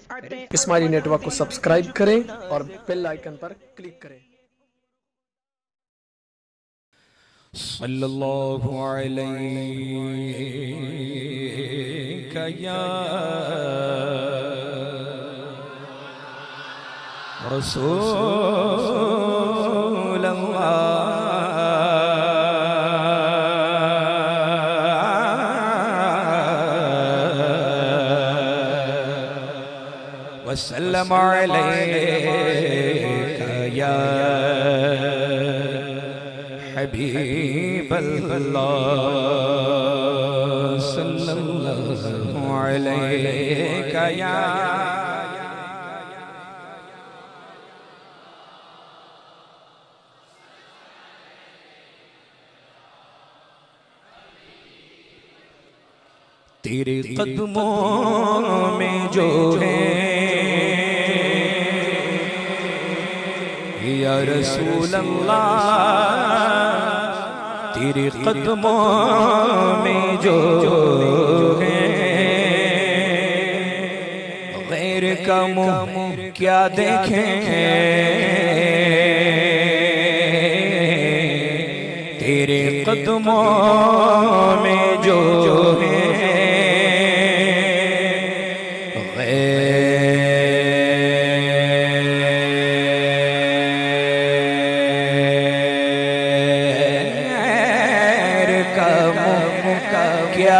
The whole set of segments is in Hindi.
इस्माइली नेटवर्क को सब्सक्राइब करें और बेल आइकन पर क्लिक करें। सल्लल्लाहु अलैहि या रसूल अल्लाह वसल्लम अलैका या हबीब अल्लाह सल्लल्लाहु अलैका या तेरे कदमों में जो है या रसूल अल्लाह, तेरे कदमों में जो है गैर का मुँह क्या देखें, तेरे कदमों में जो है क्या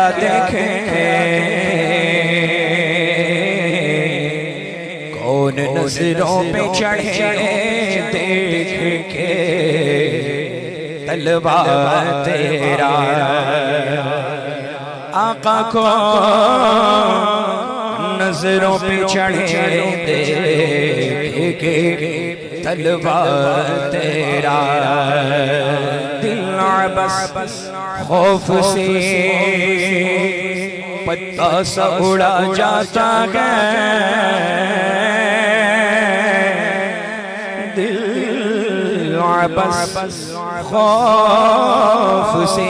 देखें, कौन नजरों पे चढ़े देख के तलवा तेरा, आका को नजरों पे चढ़े देख के तलवा तेरा, दिल बस खौफ से पत्ता सा उड़ा जाता है, दिल बस खौफ से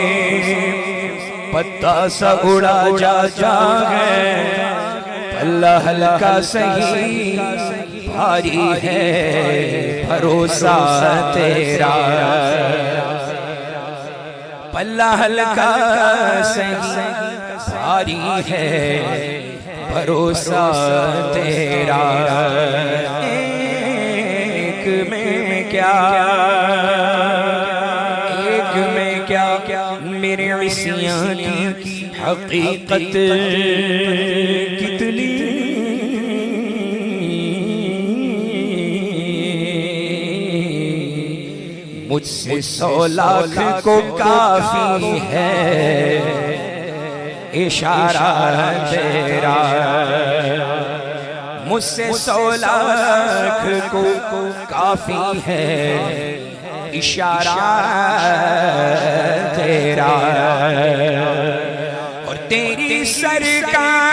पत्ता सा उड़ा जाता है, पल्ला हल्का सही भारी है भरोसा तेरा, पल्ला हल्का सही भारी है भरोसा तेरा, एक में क्या मेरे इसियां की हकीकत कितनी मुझसे 100 लाख को काफी है इशारा तेरा, मुझसे 100 लाख को काफी है इशारा तेरा, और तेरी सरकार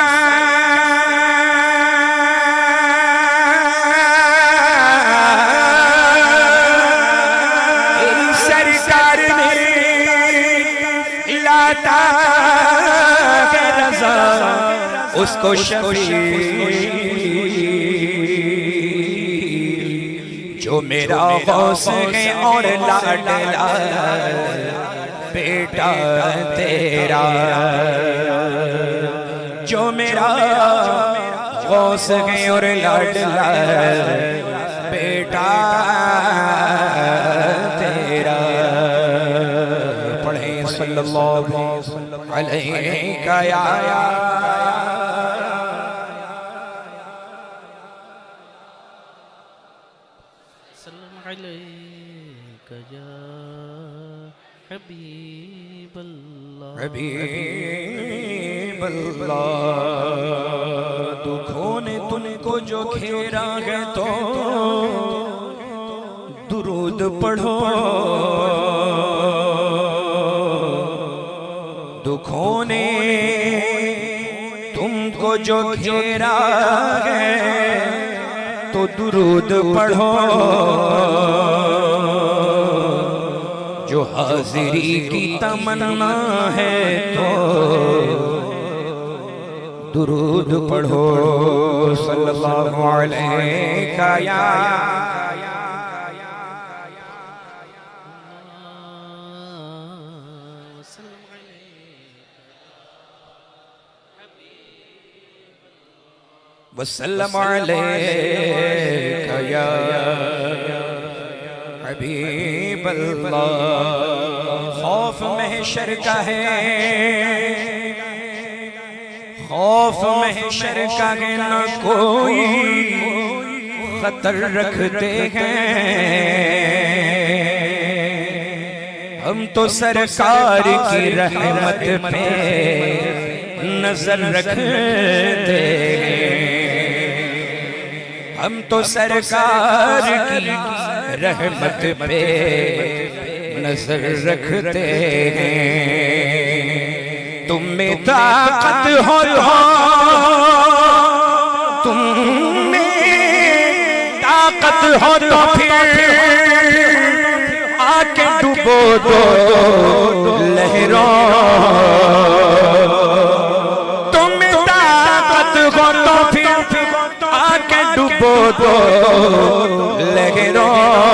उसको शफी जो मेरा गौस है और लाडला बेटा तेरा, जो मेरा गौस है और लाडला बेटा तेरा, पढ़े सल्लल्लाहु अलैहि या हबीब अल्लाह, दुखों ने तुमको जो घेरा है तो दुरूद पढ़ो, दुखों ने तुमको जो घेरा है तो दुरूद पढ़ो, जो हाजिरी की तमन्ना है तो दुरूद पढ़ो सल्लल्लाहु अलैहि या वसल्लम अलैका या हबीब अल्लाह। खौफ महशर का है, खौफ महशर का है, न कोई खतर रखते हैं। हम तो सरकार की रहमत पे नजर रखते हैं। हम तो सरकार की रहमत पे नजर रखते हैं। तुम में ताकत हो तो, तुम में ताकत हो तो फिर आके डुबो दो लहरों। तुम में ताकत हो तो फिर आके डुबो दो लहरों।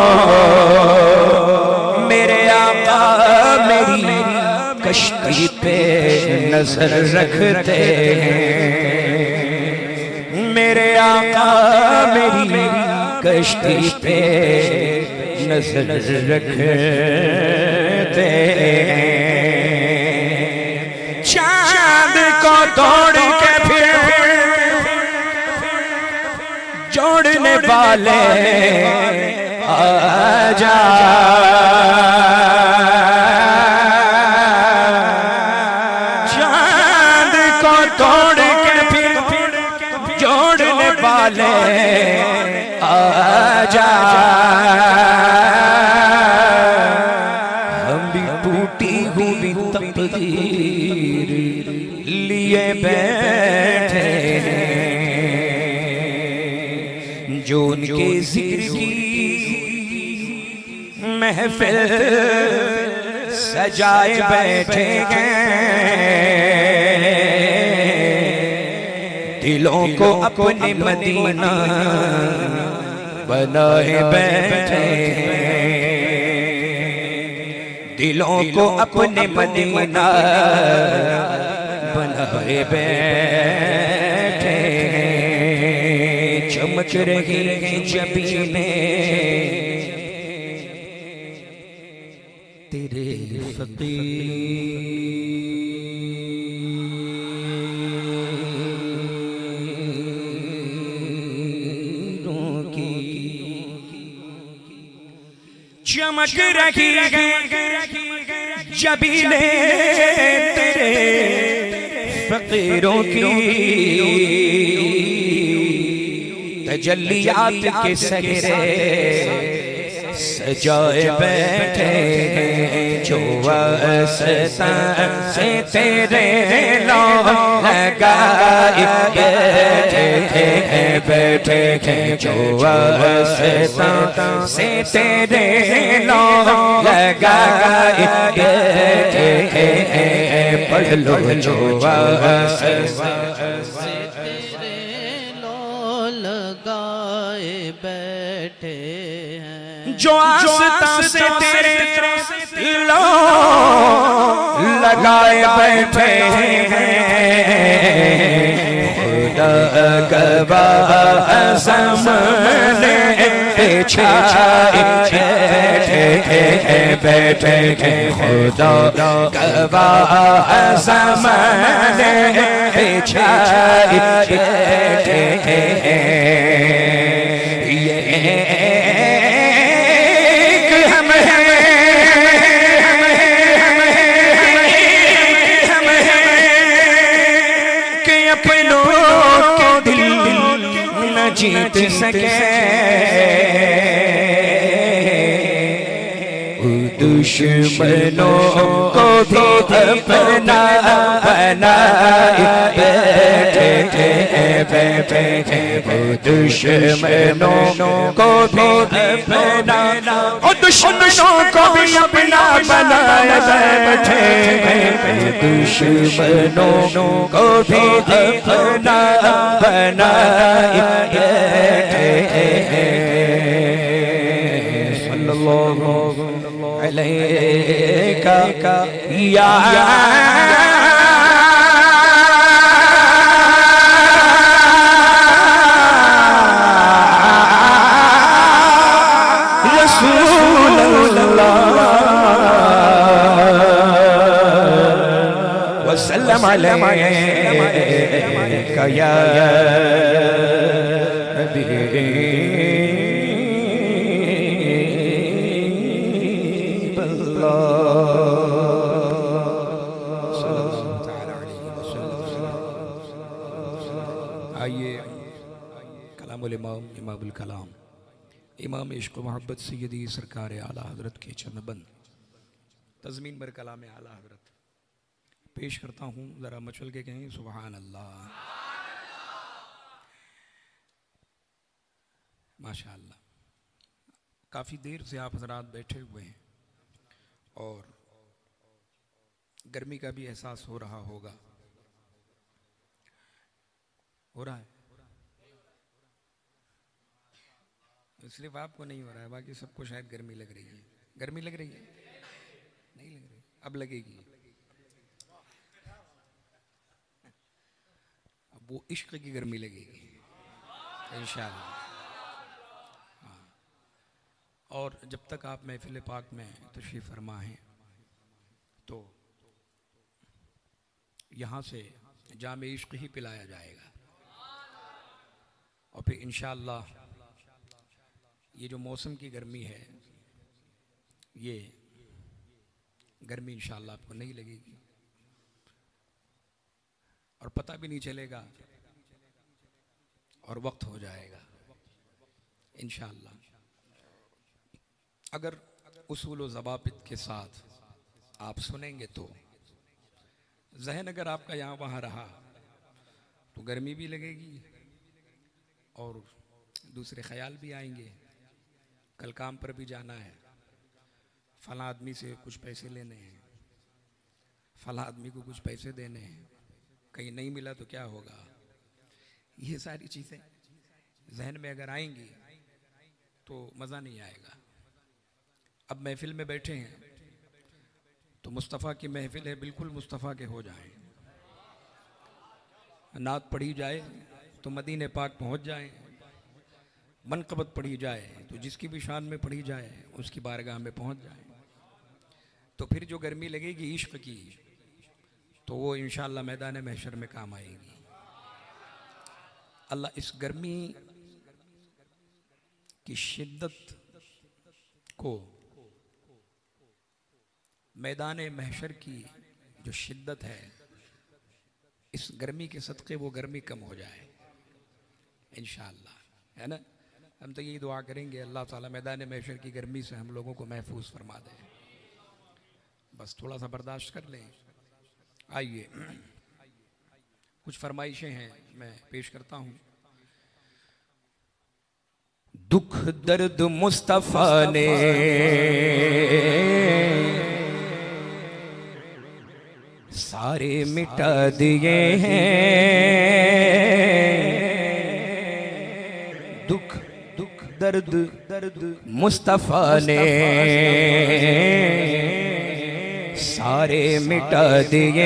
मेरे आका मेरी कश्ती पे नजर रखते हैं। मेरे आका मेरी कश्ती पे नजर रखते हैं। चांद को तोड़ के फिर जोड़ने वाले आजा। चांद को तोड़ के फिर जोड़ने वाले आजा। हम भी टूटी हुई तकदीर लिए बैठे हैं। जो उनके जिक्र की महफिल सजाए बैठे हैं। दिलों को अपने मदीना बनाए बैठे हैं। दिलों को अपने मदीना बनाए बैठे हैं। चमक रही हैं जबीने तेरे फकीरों की। चमक रही है जबीने तेरे फकीरों की। तजल्लियात के सहरे सजाए बैठे हैं। जो वास्ता से तेरे लो लगाए बैठे हैं। जो वास्ता से तेरे लो लगाए बैठे हैं। पढ़ लो जो वास्ता बैठे हैं। जो आस्था से तेरे लो लगाए बैठे हैं। खुदा गवाह सामने छाए बैठे हैं। खुदा गवाह सामने छाए बैठे हैं। जीत सके दुश्मनों को भी अपना बनाए बैठे दुश्मनों को भी अपना और दुश्मनों को भी अपना बनाए बैठे दुश्मनों को भी अपना बनाए बैठे सल्लल्लाहु अलैका या रसूल अल्लाह वसल्लम अलैका या इमामुल कलाम इमाम इश्क मोहब्बत सैयदी सरकार आला हजरत के चरणबंद तज़मीन बर कलाम आला हजरत पेश करता हूँ। ज़रा मचल के कहें सुबहान अल्लाह। माशाअल्लाह काफ़ी देर से आप हजरात बैठे हुए हैं और गर्मी का भी एहसास हो रहा होगा। हो रहा है सिर्फ आपको नहीं हो रहा है, बाकी सबको शायद गर्मी लग रही है। गर्मी लग रही है? नहीं लग रही, अब लगेगी। अब वो इश्क की गर्मी लगेगी इंशाअल्लाह। हाँ, और जब तक आप महफिल पाक में तशरीफ़ फरमा हैं तो यहाँ से जाम इश्क ही पिलाया जाएगा और फिर इंशाअल्लाह ये जो मौसम की गर्मी है ये गर्मी इंशाअल्लाह आपको नहीं लगेगी और पता भी नहीं चलेगा और वक्त हो जाएगा इंशाअल्लाह। अगर उसूल व ज़वाबित के साथ आप सुनेंगे तो ज़हन अगर आपका यहाँ वहाँ रहा तो गर्मी भी लगेगी और दूसरे ख्याल भी आएंगे। कल काम पर भी जाना है, फला आदमी से कुछ पैसे लेने हैं, फला आदमी को कुछ पैसे देने हैं, कहीं नहीं मिला तो क्या होगा। ये सारी चीज़ें जहन में अगर आएंगी तो मज़ा नहीं आएगा। अब महफिल में बैठे हैं तो मुस्तफ़ा की महफिल है, बिल्कुल मुस्तफ़ा के हो जाएं। नात पढ़ी जाए तो मदीने पाक पहुँच जाएं, मनक़बत पढ़ी जाए तो जिसकी भी शान में पढ़ी जाए उसकी बारगाह में पहुंच जाए। तो फिर जो गर्मी लगेगी इश्क की तो वो इंशाअल्लाह मैदान महशर में काम आएगी। अल्लाह इस गर्मी की शिद्दत को, मैदान महशर की जो शिद्दत है, इस गर्मी के सदक़े वो गर्मी कम हो जाए इंशाअल्लाह, है ना। हम तो यही दुआ करेंगे अल्लाह ताला मैदान महशर की गर्मी से हम लोगों को महफूज फरमा दे। बस थोड़ा सा बर्दाश्त कर लें। आइए कुछ फरमाइशें हैं मैं पेश करता हूँ। दुख दर्द मुस्तफ़ा ने सारे मिटा दिए हैं। दुख दर्द मुस्तफ़ा ने सारे मिटा दिए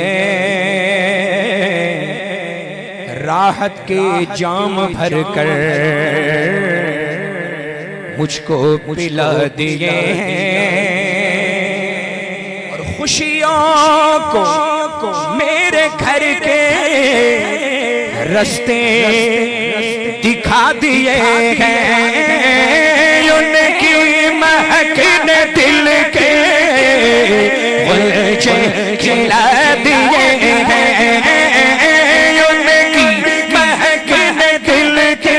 हैं। राहत के जाम भर कर मुझको पिला दिए हैं और खुशियों को मेरे घर के रास्ते दिखा दिए हैं। उनकी महक ने दिल के मुझे खिला दिए हैं। उनकी महक ने दिल के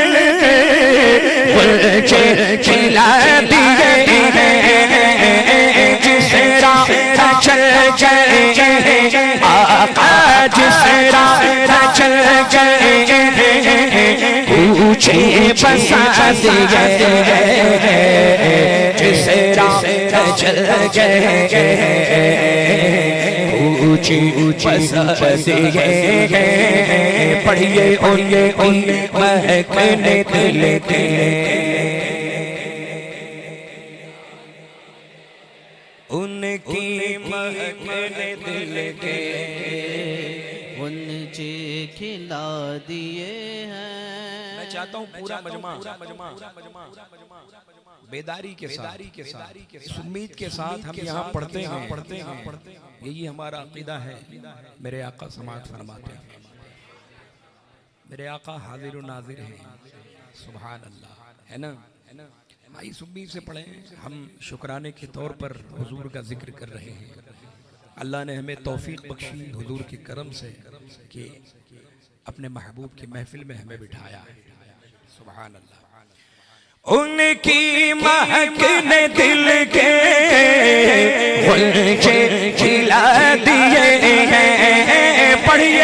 मुझे खिला दिए हैं। जिस राह चल पूछे बसा दिए जिसे राह चल गए पूछे बसा दिए पढ़िए उनके महकने दिल के उनकी महकने दिल के उनसे खिला दिए हैं। मैं चाहता हूँ पूरा मजमा बेदारी के साथ इस उम्मीद के साथ हम यहाँ पढ़ते हैं यही हमारा अकीदा है। मेरे आका समाअत फरमाते हैं, मेरे आका हाजिर व नाजिर हैं, सुभान अल्लाह, है ना। इस उम्मीद से पढ़ें। हम शुक्राने के तौर पर हुजूर का जिक्र कर रहे हैं। अल्लाह ने हमें तौफीक बख्शी हुजूर के करम से कि अपने महबूब की महफिल में हमें बिठाया है। सुभान अल्लाह। उनकी महक ने दिल के उनके खिला दिए हैं। पढ़िए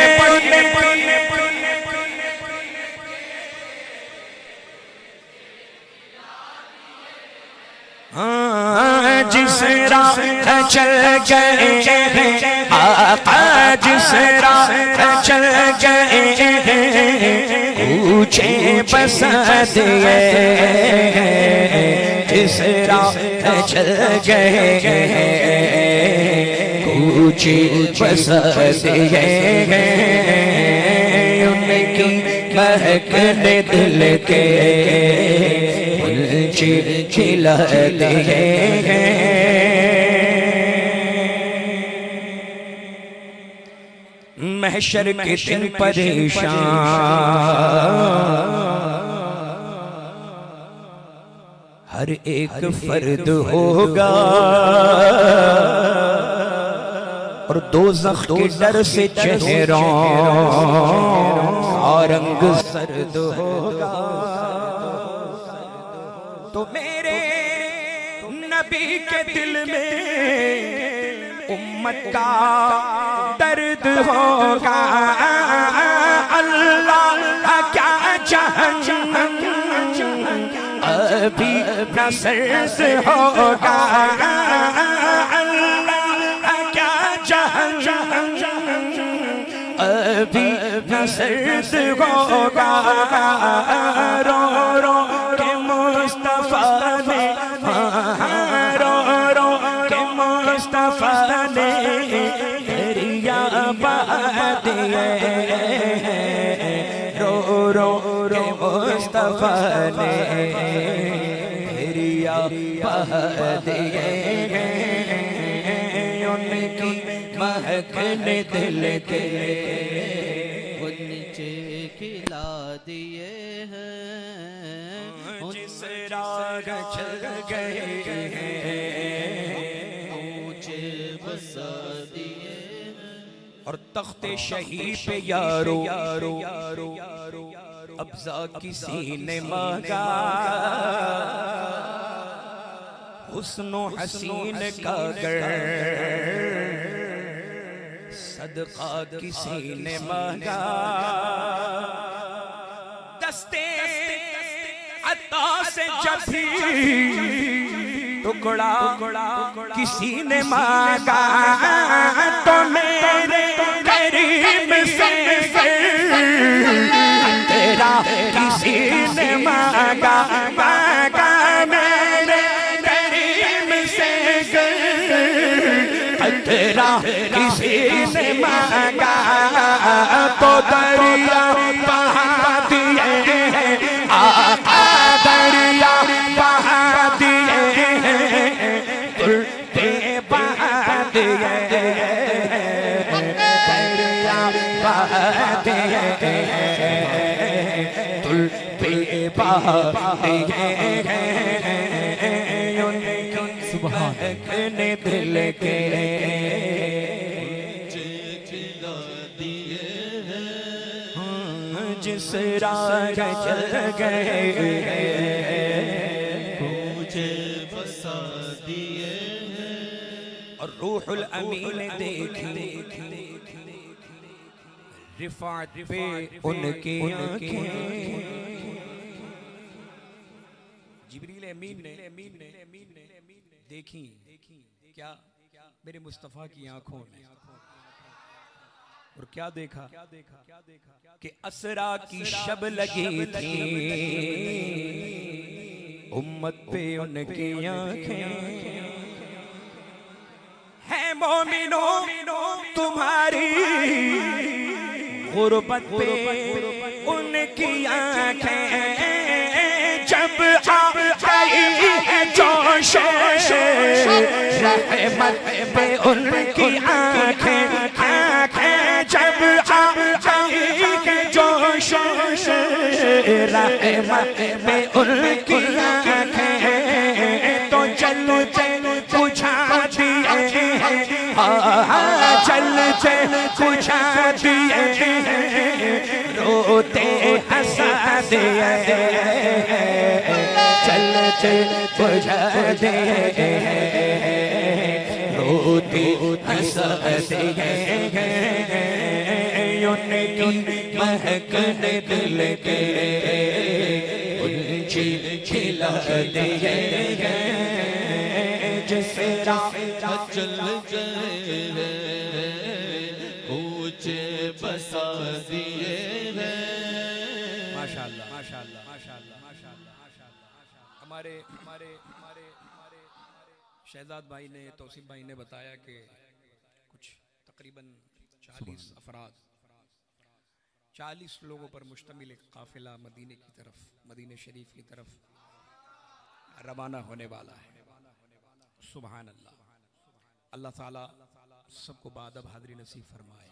जिस राह चल गए आका जिस राह चल गए पूछे बसा दिए जिस राह चल गए पूछे बसा दिए उनकी महकने दिल के खिला दिए महशर के दिन परेशान हर एक फर्द होगा और दोज़ख के डर से चेहरों का रंग सर्द होगा। तो मेरे नबी के दिल में उम्मत का दर्द होगा। अल्लाह क्या जहन्नम अभी न सर्द होगा। अल्लाह क्या जहन्नम अभी न सर्द होगा। रो रो के मुस्तफा ने रो रो के मुस्तफा ने दरिया बहा दिए। रो रो के मुस्तफा ने दरिया बहा दिए उनकी महकने दिल के उनसे खिला दिए हैं। जिस राह चल गए मुझे बसा दिए और तख्ते शहीद पे यारो अब्जा किसी ने मांगा हुस्नो हसीन का गर सदका किसी ने मांगा। दस्ते अता से जब भी टुकड़ा किसी ने मांगा तो मेरे करीम से तेरा किसी ने मांगा। मांगा मेरे करीम से तेरा किसी ने मांगा तो दरिया बहा दिए आका दरिया बहा दिए तुल पे बहा दिए दरिया बहा दिए तुल पे बहा दिए सुभान दिल के जिस राह चल गए मुझे बसा दिए और रूहुल अमीन देख रिफात पे उनकी आँखें अमीन ने देखी क्या मेरे मुस्तफ़ा की आंखों में, और क्या देखा कि असरा की शब लगी थी उम्मत पे उनकी आंखें। है मोमिनो तुम्हारी गुर्बत पे उनकी आंखें, जब आ गई है जोश रहमत पे उनकी आंखें, जब आ गई है जोश रहमत पे उनकी आंखें, तो चलते बुझा दिए, चलते बुझा दिए, रोते हंसा दिए, चलते बुझा दिए, रोते हंसा दिए, उनकी महकने दिल के उनकी खिला दिए, जिसे चल गए ऊंचे बसा दिए हैं। माशाअल्लाह माशाअल्लाह माशाअल्लाह माशाअल्लाह। हमारे हमारे हमारे हमारे शहजाद भाई ने, तौसीफ भाई ने बताया कि कुछ तकरीबन 40 अफराद, 40 लोगों पर मुश्तमिल एक काफिला मदीने की तरफ, मदीने शरीफ की तरफ रवाना होने वाला है। सुभान अल्लाह। अल्लाह ताला सबको बादब हाज़िरी नसीब फरमाए।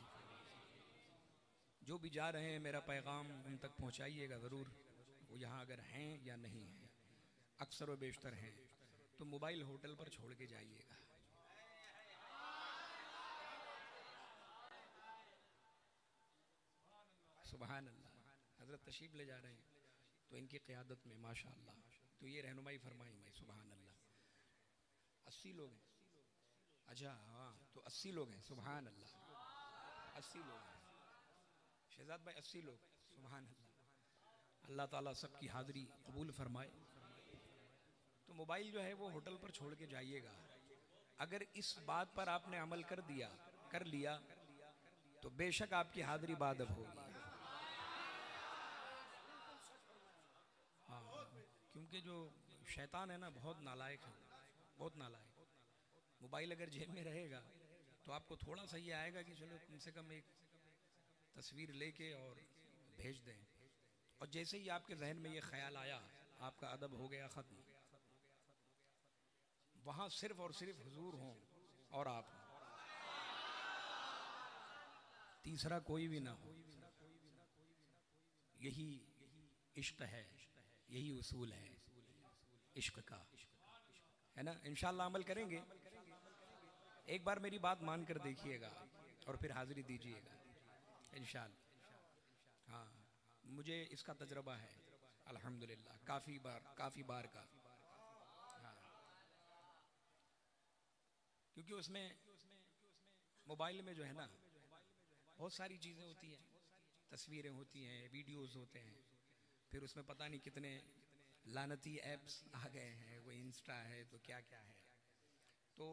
जो भी जा रहे हैं मेरा पैगाम उन तक पहुंचाइएगा ज़रूर, वो यहाँ अगर हैं या नहीं हैं, अक्सर व बेशतर हैं, तो मोबाइल होटल पर छोड़ के जाइएगा। सुभान अल्लाह। हज़रत तशरीफ़ ले जा रहे हैं तो इनकी क़यादत में माशाअल्लाह तो ये रहनुमाई फरमाएंगे। सुभान अल्लाह। 80 लोग हैं। अच्छा हाँ, तो 80 लोग हैं। सुभान अल्लाह। 80 लोग हैं शहजाद भाई, 80 लोग। सुभान अल्लाह। अल्लाह ताला सबकी हाज़िरी कबूल फरमाए। तो मोबाइल जो है वो होटल पर छोड़ के जाइएगा। अगर इस बात पर आपने अमल कर लिया तो बेशक आपकी हाज़िरी बादब होगी। हाँ, क्योंकि जो शैतान है ना, बहुत नालायक है, बहुत नालायक। मोबाइल अगर जेब में रहेगा तो आपको थोड़ा सा ये आएगा कि चलो कम से कम एक तस्वीर लेके और भेज दें, और जैसे ही आपके जहन में ये ख्याल आया, आपका अदब हो गया ख़त्म। वहाँ सिर्फ और सिर्फ हुजूर हों और आप हों, तीसरा कोई भी ना हो। यही इश्क है, यही उसूल है इश्क का, है ना। इंशाअल्लाह अमल करेंगे। एक बार मेरी बात मान कर देखिएगा और फिर हाजिरी दीजिएगा इंशाअल्लाह। हाँ, मुझे इसका तजर्बा है अल्हम्दुलिल्लाह, काफ़ी बार का। हाँ, क्योंकि उसमें मोबाइल में जो है ना बहुत सारी चीज़ें होती हैं, तस्वीरें होती हैं, वीडियोस होते हैं, फिर उसमें पता नहीं कितने लानती ऐप्स आ गए हैं, वो इंस्टा है तो क्या क्या है। तो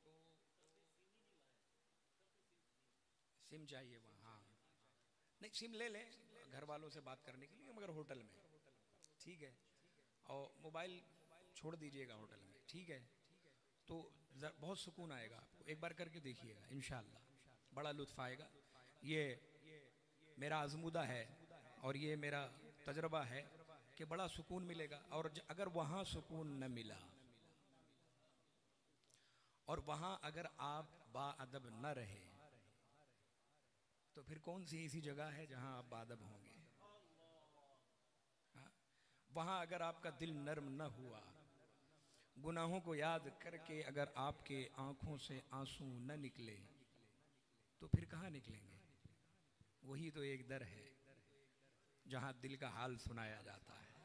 सिम चाहिए वहाँ। हाँ, नहीं सिम ले लें घर वालों से बात करने के लिए, मगर होटल में ठीक है, और मोबाइल छोड़ दीजिएगा होटल में, ठीक है। तो बहुत सुकून आएगा आपको, एक बार करके देखिएगा इंशाअल्लाह, बड़ा लुत्फ़ आएगा। ये मेरा आज़मूदा है और ये मेरा तजर्बा है कि बड़ा सुकून मिलेगा। और अगर वहाँ सुकून न मिला और वहाँ अगर आप बाअदब न रहे तो फिर कौन सी ऐसी जगह है जहाँ आप बाअदब होंगे। हाँ? वहाँ अगर आपका दिल नर्म न हुआ, गुनाहों को याद करके अगर आपके आंखों से आंसू न निकले तो फिर कहाँ निकलेंगे। वही तो एक दर है जहाँ दिल का हाल सुनाया जाता है,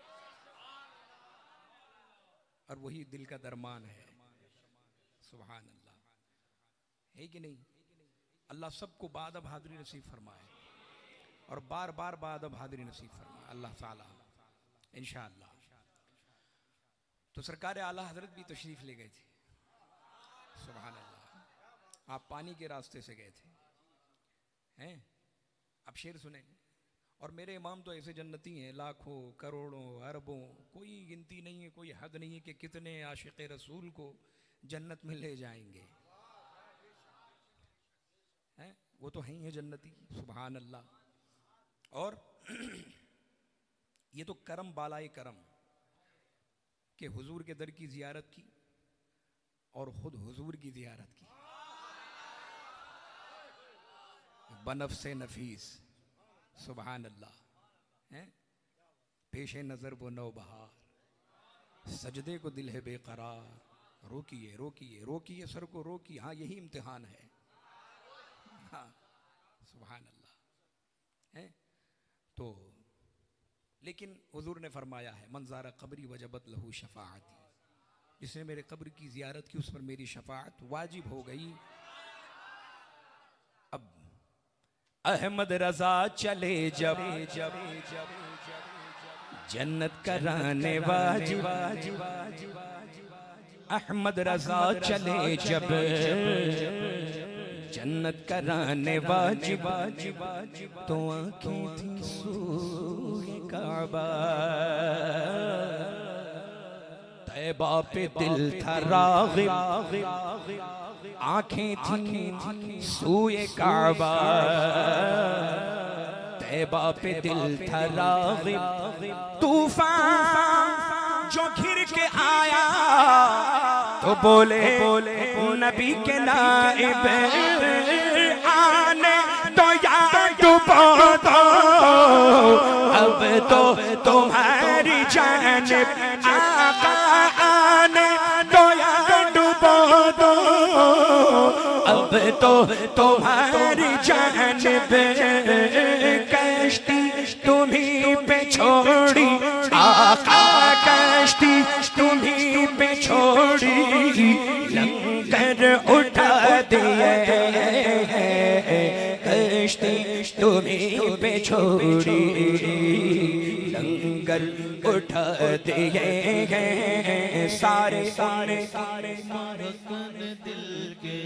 और वही दिल का दरमान है। सुभान अल्लाह, है कि नहीं। अल्लाह सबको बाअदब हाज़िरी नसीब फरमाए और बार बार बाअदब हाज़िरी नसीब फरमाए अल्लाह ताला इंशाअल्लाह। तो सरकार आला हजरत भी तशरीफ ले गए थे। सुभान अल्लाह। आप पानी के रास्ते से गए थे हैं। अब शेर सुने। और मेरे इमाम तो ऐसे जन्नती हैं, लाखों करोड़ों अरबों, कोई गिनती नहीं है, कोई हद नहीं है कि कितने आशिक रसूल को जन्नत में ले जाएंगे हैं। वो तो हैं ही जन्नती। सुभान अल्लाह। और ये तो करम बालाए करम कि हुजूर के दर की जियारत की और खुद हुजूर की जियारत की। बनफ्से नफीस। सुभान अल्लाह हैं। पेशे नजर वो नौ बहार, सजदे को दिल है बेकरार। रोकिए रोकिए रोकिए सर को रोकिए। हाँ यही इम्तिहान है। हाँ सुभान अल्लाह हैं। तो लेकिन हुजूर ने फरमाया है, मंज़ारा कब्री वजबत लहू शफाअती, जिसने मेरे कब्र की जियारत की उस पर मेरी शफाअत वाजिब हो गई। अब अहमद रजा चले जब जन्नत कराने वाजिब, अहमद रजा चले जब जन्नत कराने वाजिब, तो आंखें थी सूए काबा, तैबा पे दिल था राग़िब, आंखें थी सूए काबा, तैबा पे दिल था राग़िब। तूफान जो घिर के आया तो बोले नबी के नाइब आने तो या डुबो दो, अब तो तुम्हारी जानिब आका आने तो या डुबो दो, अब तो तुम्हारी जानिब कश्ती तुम्हीं पे छोड़ी, आका कश्ती तुम्हीं पे छोड़ी, लंगर उठा दिए कश्ती तुम्हीं पे छोड़ी, लंगर उठा दिए सारे सारे दिल के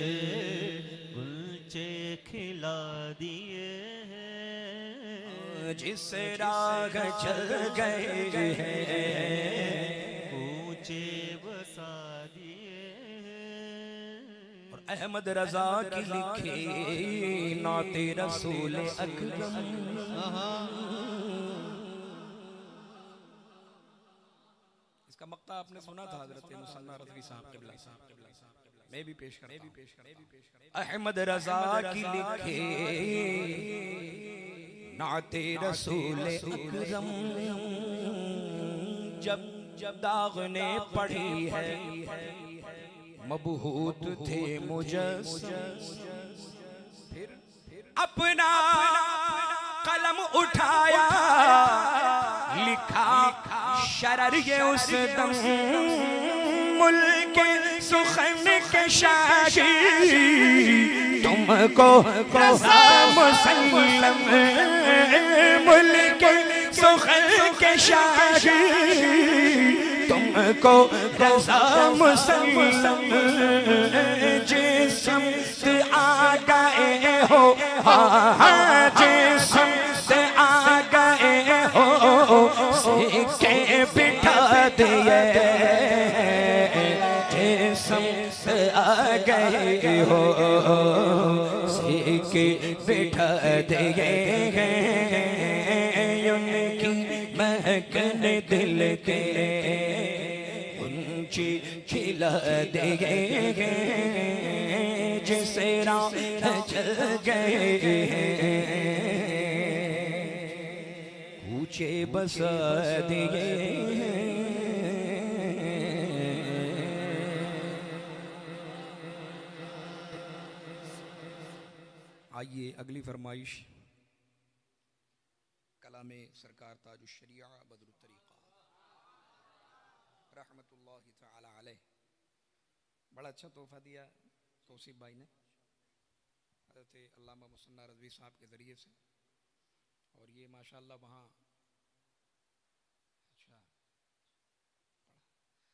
गुलचे खिला दिए, जिस राह चल गए हैं ऊंचे बसा दिए। और अहमद रजा की लिखी नाते रसूल अकरम, इसका मक्ता आपने सुना था हजरत मुसन्ना रज़वी साहब क़िबला साहब। मैं भी पेश करता हूं। अहमद रजा की लिखी नाते रसूल अकरम, जब दाग ने पढ़ी है मबहूत थे मुजस्सम, फिर अपना कलम उठाया लिखा शरर ये उस दम, मुल्क सुखन के शाही तुमको रज़ा मुसल्लम, मुल्क सुखन के शाही तुमको रज़ा मुसल्लम, जिस से आ गए हो हाँ जिस से आ गए हो सिक्के बिठा दिए, से आ गए हो सिक्के बिठा दिए, उनकी महकन दिल के ऊंची खिला दिए, जिसे राह चल गए ऊंचे बसा दिए। आइए अगली फरमाइश कलामे सरकार ताजुश शरिया बदरुत तरीक़ा रहमतुल्लाहि तआला अलैह। बड़ा अच्छा तोहफा दिया तौसीफ भाई ने हज़रत अल्लामा मुसन्ना रज़वी साहब के ज़रिए से, और ये माशाअल्लाह वहाँ अच्छा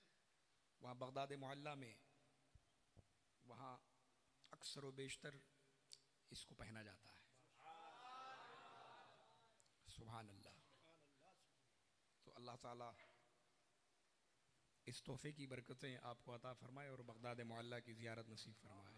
वहाँ बगदाद मोहल्ला में वहाँ अक्सर व बेशतर इसको पहना जाता है। सुभान अल्लाह। तो अल्लाह ताला इस तोहफे की बरकतें आपको अता फरमाए और बगदाद मोहल्ला की ज़ियारत नसीब फरमाए।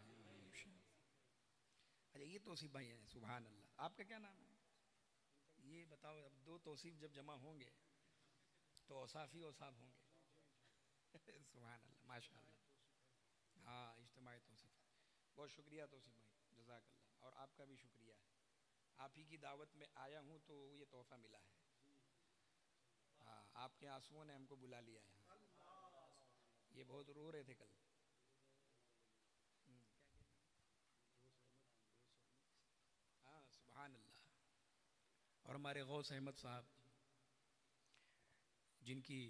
अच्छा, ये तौसीफ भाई हैं, सुभान अल्लाह। आपका क्या नाम है? ये बताओ, अब दो तौसीफ जब जमा होंगे तो औसाफ ही औसाफ होंगे। सुभान अल्लाह, माशाअल्लाह। हाँ, इज्तिमाई तौसीफ। बहुत शुक्रिया तौसीफ भाई, जज़ाकल्लाह। और आपका भी शुक्रिया है, आप ही की दावत में आया हूँ तो ये तोहफा मिला है। हाँ, आपके आंसुओं ने हमको बुला लिया है। ये बहुत रो रहे थे कल। हाँ, सुभान अल्लाह। और हमारे गौस अहमद साहब जिनकी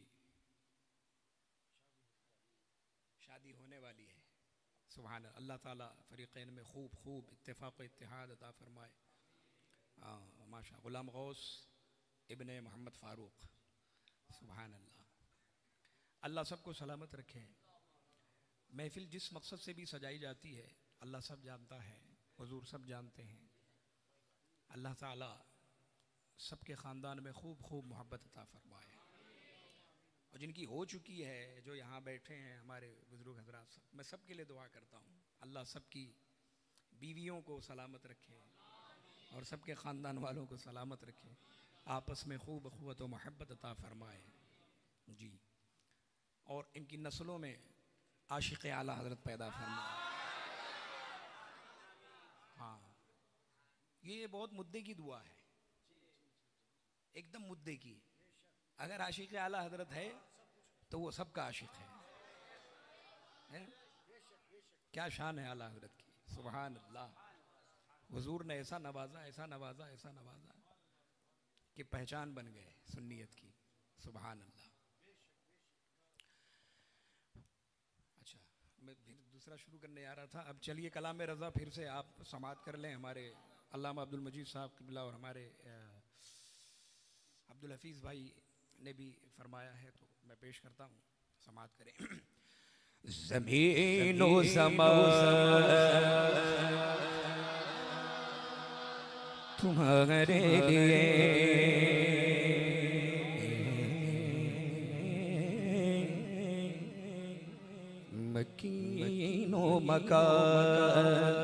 शादी होने वाली है, सुभान अल्लाह ताला फरीक़ैन में खूब इत्तेफाक़ इत्तिहाद अता फरमाए। माशा गुलाम गौस इब्ने मोहम्मद फ़ारूक, सुभान अल्लाह। अल्लाह सबको सलामत रखे। महफिल जिस मकसद से भी सजाई जाती है अल्लाह सब जानता है, हुजूर सब जानते हैं। अल्लाह ताला सबके ख़ानदान में खूब मोहब्बत अता फरमाए। और जिनकी हो चुकी है, जो यहाँ बैठे हैं हमारे बुजुर्ग हजरात, सब मैं सबके लिए दुआ करता हूँ अल्लाह सबकी बीवियों को सलामत रखे और सबके ख़ानदान वालों को सलामत रखे, आपस में खूब अख़ुवत व मोहब्बत अता फरमाए जी। और इनकी नस्लों में आशिक़ आला हज़रत पैदा फरमाए। हाँ, ये बहुत मुद्दे की दुआ है, एकदम मुद्दे की। अगर आशिक़ आला हज़रत है तो वो सबका आशिक़ है? क्या शान है आला हज़रत की, सुभान अल्लाह। हुजूर ने ऐसा नवाजा कि पहचान बन गए सुन्नियत की, सुभान अल्लाह। अच्छा, मैं फिर दूसरा शुरू करने आ रहा था। अब चलिए कलाम रज़ा फिर से आप समाअत कर लें। हमारे अल्लामा अब्दुल मजीद साहब क़िबला और हमारे अब्दुल हफीज़ भाई ने भी फरमाया है, तो मैं पेश करता हूँ, समाअत करें। ज़मीन व ज़मान तुम्हारे लिए मकीन व मकान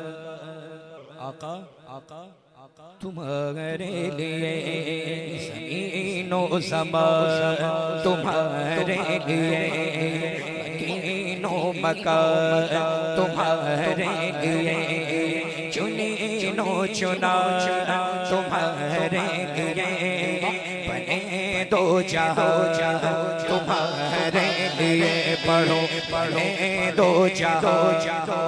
आका तुम्हारे लिए, ज़मीन व ज़मान तुम्हारे लिए, मकीन व मकान तुम्हारे लिए, चुनीनो चुना तुम्हारे लिए, बने दो जहां तुम्हारे लिए, पढ़ो दो जहां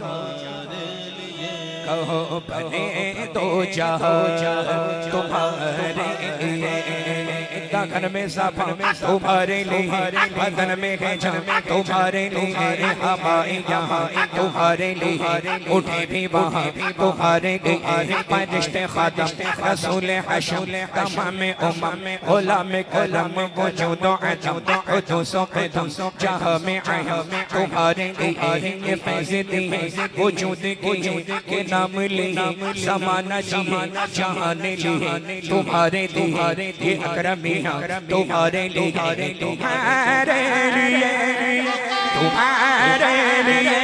कहो, बने दो जहां तुम्हारे लिए। गगन में सफा तुम्हारे लिए, बदन में है जहाँ तुम्हारे लिए, हमारे यहाँ तुम्हारे लिए, उठे भी वहाँ तुम्हारे लिए, फरिश्ते खादम रसूल हशर तमाम उम्म उलम कलम वजूद अदम खुदूस क़दम जहाँ में आया तुम्हारे लिए, ये फैज़ दी वजूद के नाम लिए, ज़माना जिए जहान लिए, तुम्हारे लिए ये अकरमी तुम्हारे लिए, तुम्हारे लिए, तुम्हारे लिए,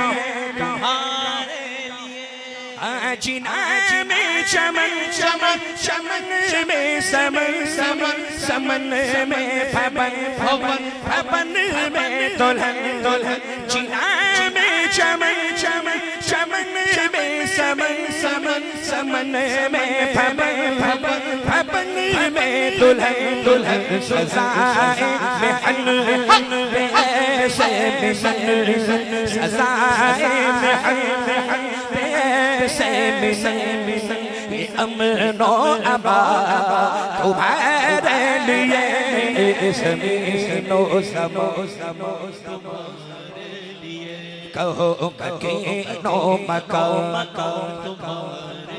जिना में चमन चमन चमन में समन समन समन में फबन फबन फबन में दुल्हन दुल्हन, जिना में चमन चमन चमन में समन समन समन में फबन फबन फबन में दुल्हन दुल्हन, सजाए महन ऐसे मिसन, सजाए महन ऐसे मिसन, ये अमनो अबा तुम्हारे लिए, ज़मीनो समो समो तुम्हारे लिए, कहो मकीनो मकान तुम्हारे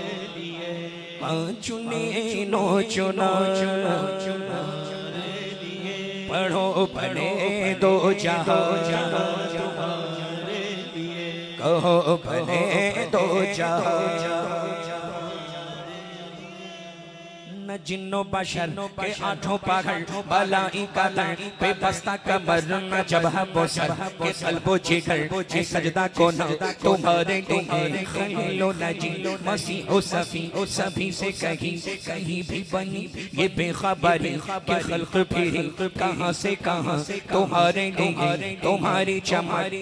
लिए, चुनीनो चुना तुम्हारे लिए, पढ़ो बने दो जहां कहो बने दो जहां न जिन्नो बशर के आठों पहाड़ बलाई का दर पे बस्ता कमर न जबह बोसर के कल्बो जिगर के सजदा को न तुम्हारे लिए खलीलो नजी मसीह ओ सभी से कहीं भी बनी ये बेखबरी के खल्क फिरी कहां से कहां तुम्हारे लिए तुम्हारी चमारी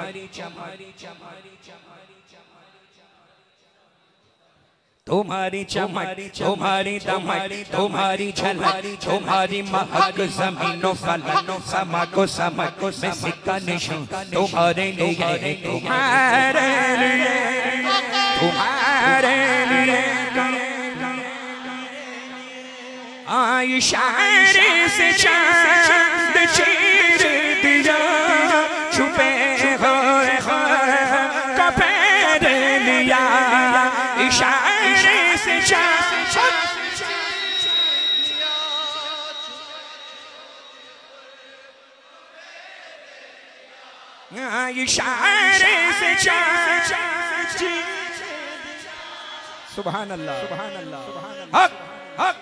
तुम्हारी चमक तुम्हारी दमक तुम्हारी झलक तुम्हारी महक जमीनों फलकों समा को समक में सिक्का निशान तुम्हारे लिए तुम्हारे लिए इशारे से चांद चीर दिया छुपे हुए का पैर लिया इशारे से इशारे से सुभान अल्लाह सुभान अल्लाह हक हक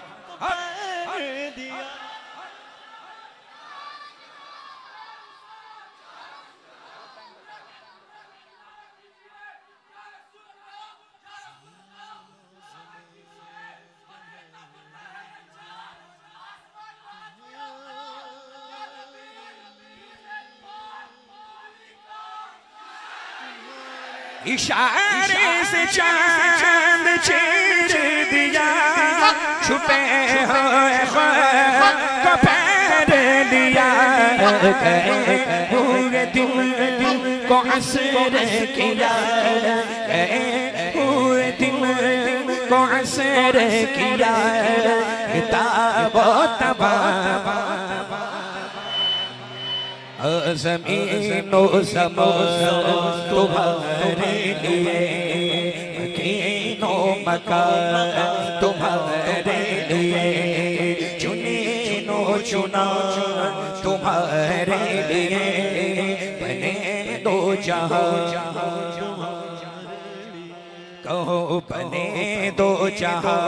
इशारे से चांद चीर दिया छुपे हुए को पैर लिया पूरे दिन को असर किया पूरे दिन को असर किया ताबो तबा ज़मीनो ज़मो तुम्हारे लिए मकीनो मकान तुम्हारे लिए चुनीनो चुना तुम्हारे लिए बने दो जहां कहो बने दो जहां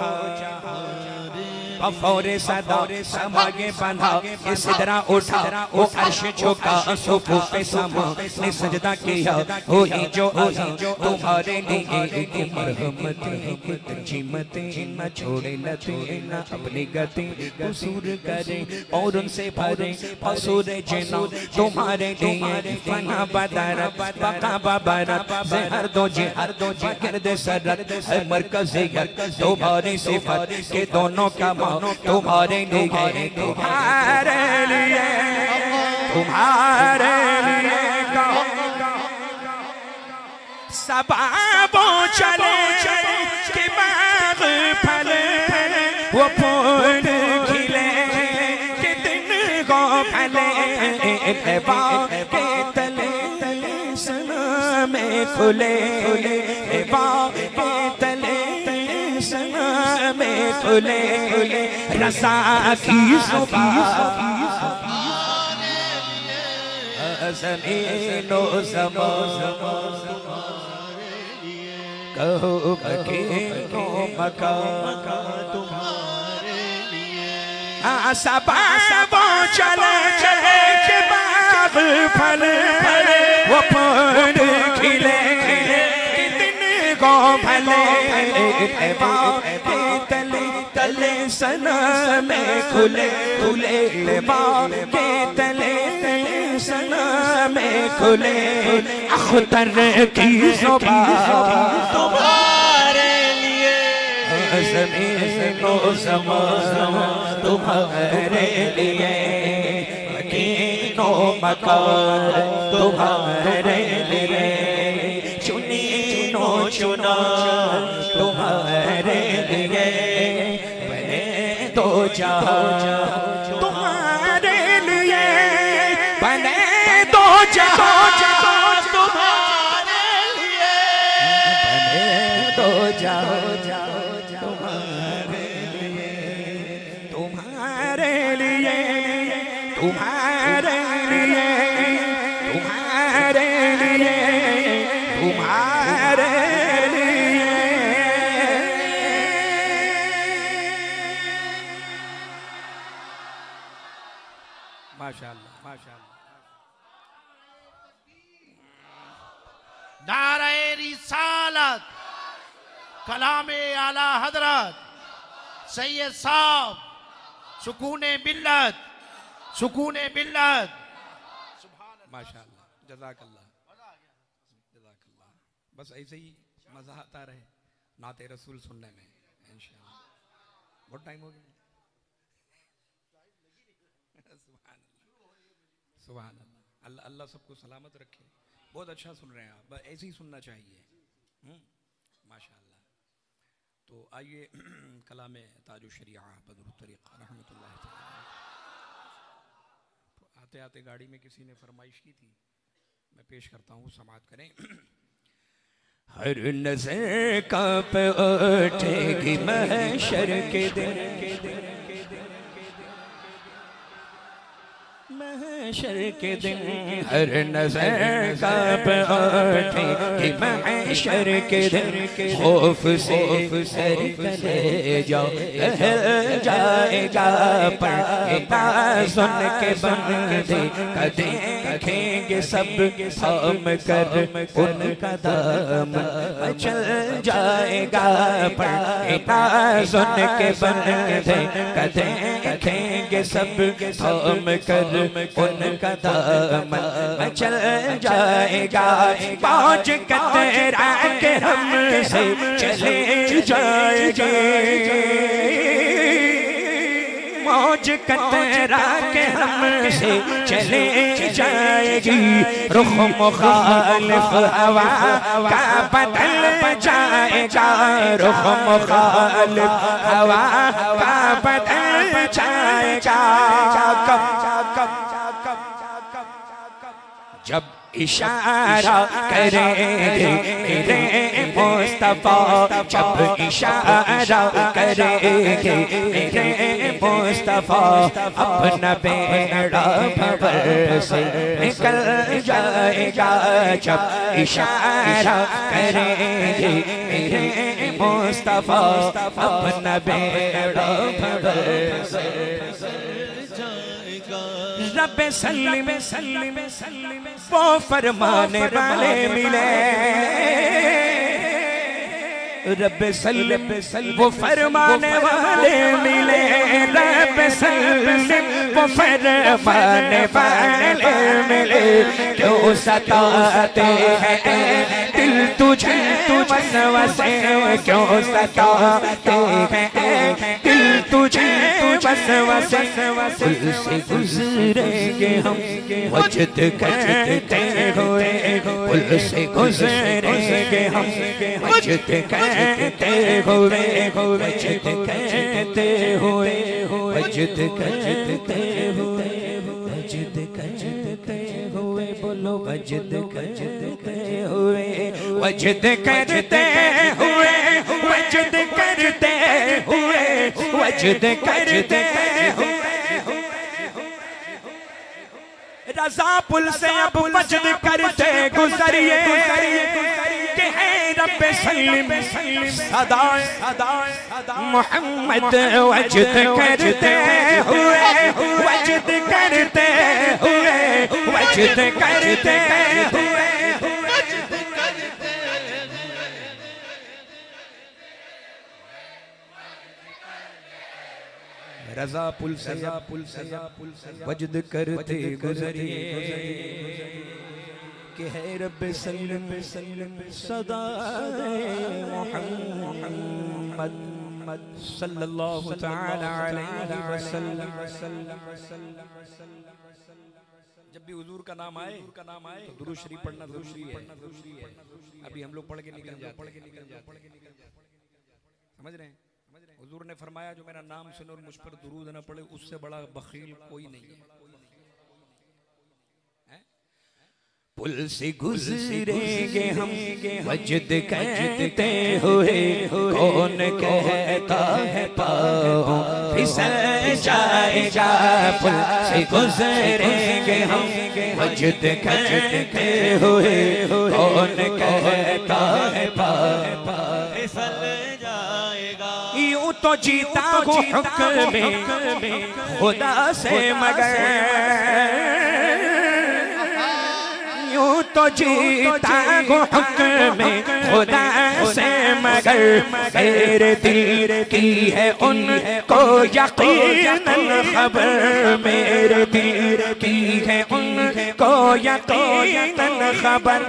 बफौरे सदा समागे बंधा ये सिदरा उठा वो अर्श झुका सोफो पे समा ने सजदा किया हो ही जो तुम्हारे लिए मरहमतें जिमतें न छोड़े लते न अपनी गति कसूर करे और उनसे भरे फसूरे जिना तुम्हारे लिए फना बदर बका बबर हर दो गिरद सरत है मरकज़ तुम्हारी सिफत के दोनों का तुम्हारे लिए तुम्हारे लिए सबाबों चले के बाग फले वो फूल खिले के दिन को फले बाग के तले सना में खुले बाग के तले सना में खुले रसा की ज़मीनो ज़मो कहो मकीनो मकान तुम्हारे लिए सबाबों चले के बाग फल वो फूल खिले दिन को भले तले सना में खुले बाग के तले सना में खुले अख्तर की ज़ुबान तुम्हारे लिए ज़मीनो ज़मो तुम्हारे लिए मकीनो मकान तुम्हारे लिए चुनीनो चुना तुम्हारे लिए बने दो जहां तुम्हारे लिए बने दो जहां तुम्हारे लिए बने दो जहां तुम्हारे लिए तुम्हारे लिए, तुम्हारे लिए, तुम्हारे लिए। माशाअल्लाह माशाअल्लाह। नारे रिसालत, कलामे आला हजरत सैयद साहब, सुकूने मिल्लत, सुकूने मिल्लत। माशाअल्लाह, जज़ाकल्लाह जज़ाकल्लाह। बस ऐसे ही मज़ा आता रहे नाते रसूल सुनने में इंशाअल्लाह। बहुत टाइम हो गया। सुभान अल्लाह, अल्लाह अल्लाह सबको सलामत रखे। बहुत अच्छा सुन रहे हैं आप, बस ऐसे ही सुनना चाहिए। माशाअल्लाह। तो आइए कलामे ताजु शरीआ बदरुत तरीक़ा रहमतुल्लाह तआला। आते आते गाड़ी में किसी ने फरमाइश की थी, मैं पेश करता हूँ, समाअत करें। हर नज़र कांप उठेगी महशर के दिन, महशर के दिन। हर नज़र कांप उठेगी महशर के दिन। खौफ से सर कलेजा दहल जाएगा, पर सुन के बंदे देखेंगे सब थाम कर उनका दामन चल जाएगा। पर सुन के बंदे देखेंगे सब थाम कर उनका दामन चल जाएगा। पाँच कतरा के हमसे चले जाएंगे, मौज कतरा के हमसे चले जाएगी। रुख मुखालिफ हवा का बदल जाएगा, रुख मुखालिफ हवा का बदल जाएगा। जब इशारा करेंगे मेरे मुस्तफा, जब इशारा करेंगे मेरे मुस्तफा, अपना बेड़ा भंवर से निकल जाएगा। जब इशारा करेंगे मेरे मुस्तफा, अपना बेड़ा भंवर से रब्बे सल्लिम सल्लिम सल्लिम वो फरमाने वाले मिले। रब्बे सल्लिम वो फरमाने वाले मिले, रब्बे सल्लिम वो फरमाने वाले मिले। क्यों सताते हैं दिल तुझे वसवसे, क्यों सताते हैं दिल तुझे वसवसे। दिल से गुजरेंगे हम वजद करते हुए, दिल से गुजरेंगे हम वजद करते हुए, वजद करते हुए, वजद करते हुए, वजद करते हुए। बोलो वजद करते हुए, वजद करते हुए, वजद करते हुए, वजद करते हुए। रज़ा पुल से अब वजद करते गुजरिए कि है रब्बे सल्लिम सदा मोहम्मद वजद करते हुए, वजद करते हुए, वजद करते हुए। रज़ा पुल से वजद करते गुजरिए कि है रब्बे सल्लिम सदा मोहम्मद सल्लल्लाहु तआला अलैहि वसल्लम। जब भी हुजूर का नाम आए तो दुरूद शरीफ पढ़ना जरूरी है। अभी हम लोग पढ़ के निकल जाते, समझ रहे हैं? हुजूर ने फरमाया जो मेरा नाम सुने और मुझ पर दुरूद न पढ़े उससे बड़ा बखील कोई नहीं है। पुल से गुजरेंगे हम वजद कहते हुए, कौन कहता है पाँव फिसल जाएगा। पुल से गुजरेंगे हम वजद कहते हुए, कौन कहता है पाँव फिसल जाएगा। यूं तो जीता हूँ हुक्म में खुदा से, मगर यूं तो जीता हूँ हुक्म में खुदा से, मगर मेरे दिल की है उनको यकीनन खबर, मेरे दिल की है उनको यकीनन खबर।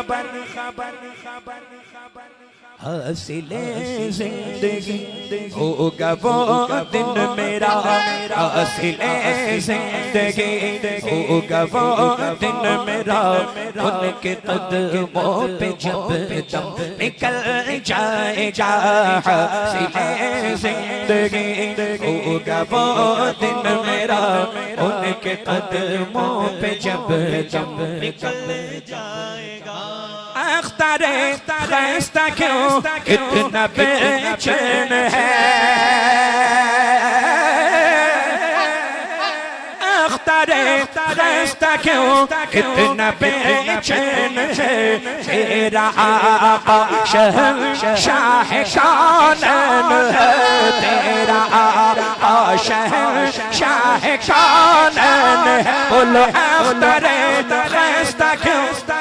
हासिले जिंदगी होगा वो दिन मेरा, हासिले जिंदगी होगा वो दिन मेरा, उनके कदमों पे जब दम निकल जाएगा। हासिले जिंदगी होगा वो दिन मेरा, उनके कदमों पे जब दम निकल जाएगा। अख्तारे खस्ता क्यों इतना बेचैन है, अख्तारे खस्ता क्यों इतना बेचैन है। तेरा आका शहंशाह शानन है, तेरा आका शहंशाह शानन है। बोलो अख्तारे खस्ता क्यों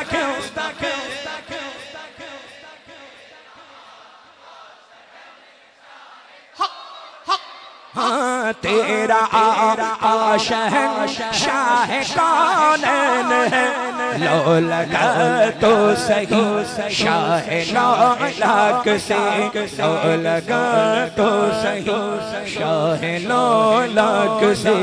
हाँ, तेरा आका शहंशाह शानन है। लो लगा तो सही शाह लाख से, लो लगा तो सही शाह लाख से।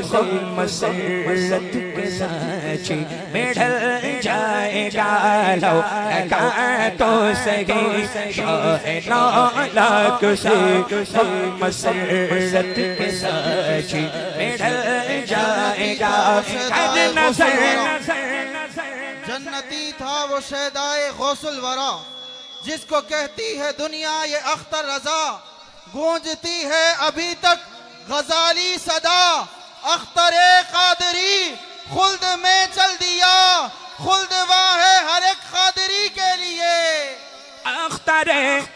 मसरत के साची में ढल जाएगा, लो लगा तो सही शाह लाख से। मसरत के साची में ढल जाएगा। जन्नती था वो शहदाए गौसुल वरा, जिसको कहती है दुनिया ये अख्तर रजा। गूंजती है अभी तक गजाली सदा, अख्तरे कादरी खुल्द में चल दिया। खुल्द वहाँ है हर एक कादरी के लिए। अख्तरे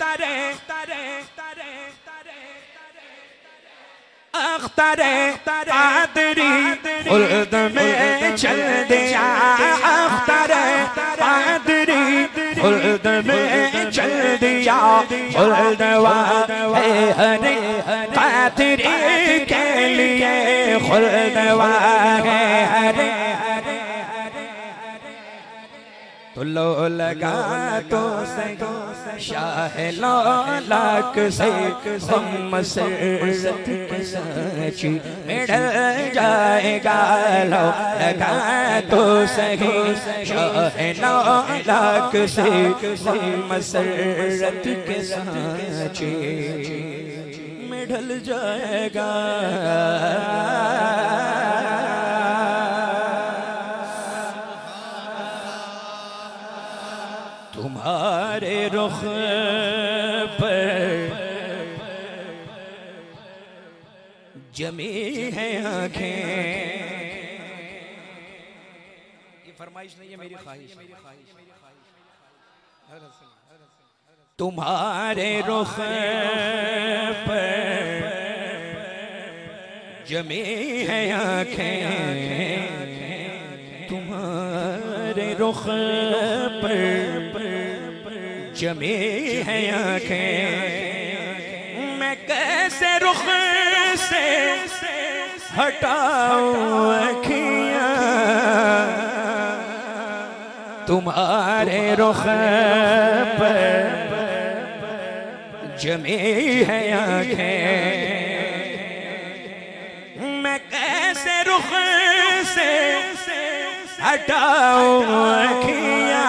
अख्तरे कादरी खुल्द में चल दिया। अख्तरे कादरी खुल्द में चल दिया। खुल्द है हर कादरी के लिए, खुल्द है हर। तो लो लगा तो शाह लाख से, मसरत के साची में ढल जाएगा। लो लगा तो सही शाह लाख से, मसरत के साची में ढल जाएगा। तुम्हारे रुख पर जमी है आँखें। ये फरमाइश नहीं है, मेरी ख्वाहिश। तुम्हारे रुख पर जमी है आँखें, तुम्हारे रुख पर जमी है आँखें। मैं कैसे रुख से हटाऊं अखियाँ, तुम्हारे रुख पर जमी है आँखें। मैं कैसे रुख से हटाऊं अखियाँ।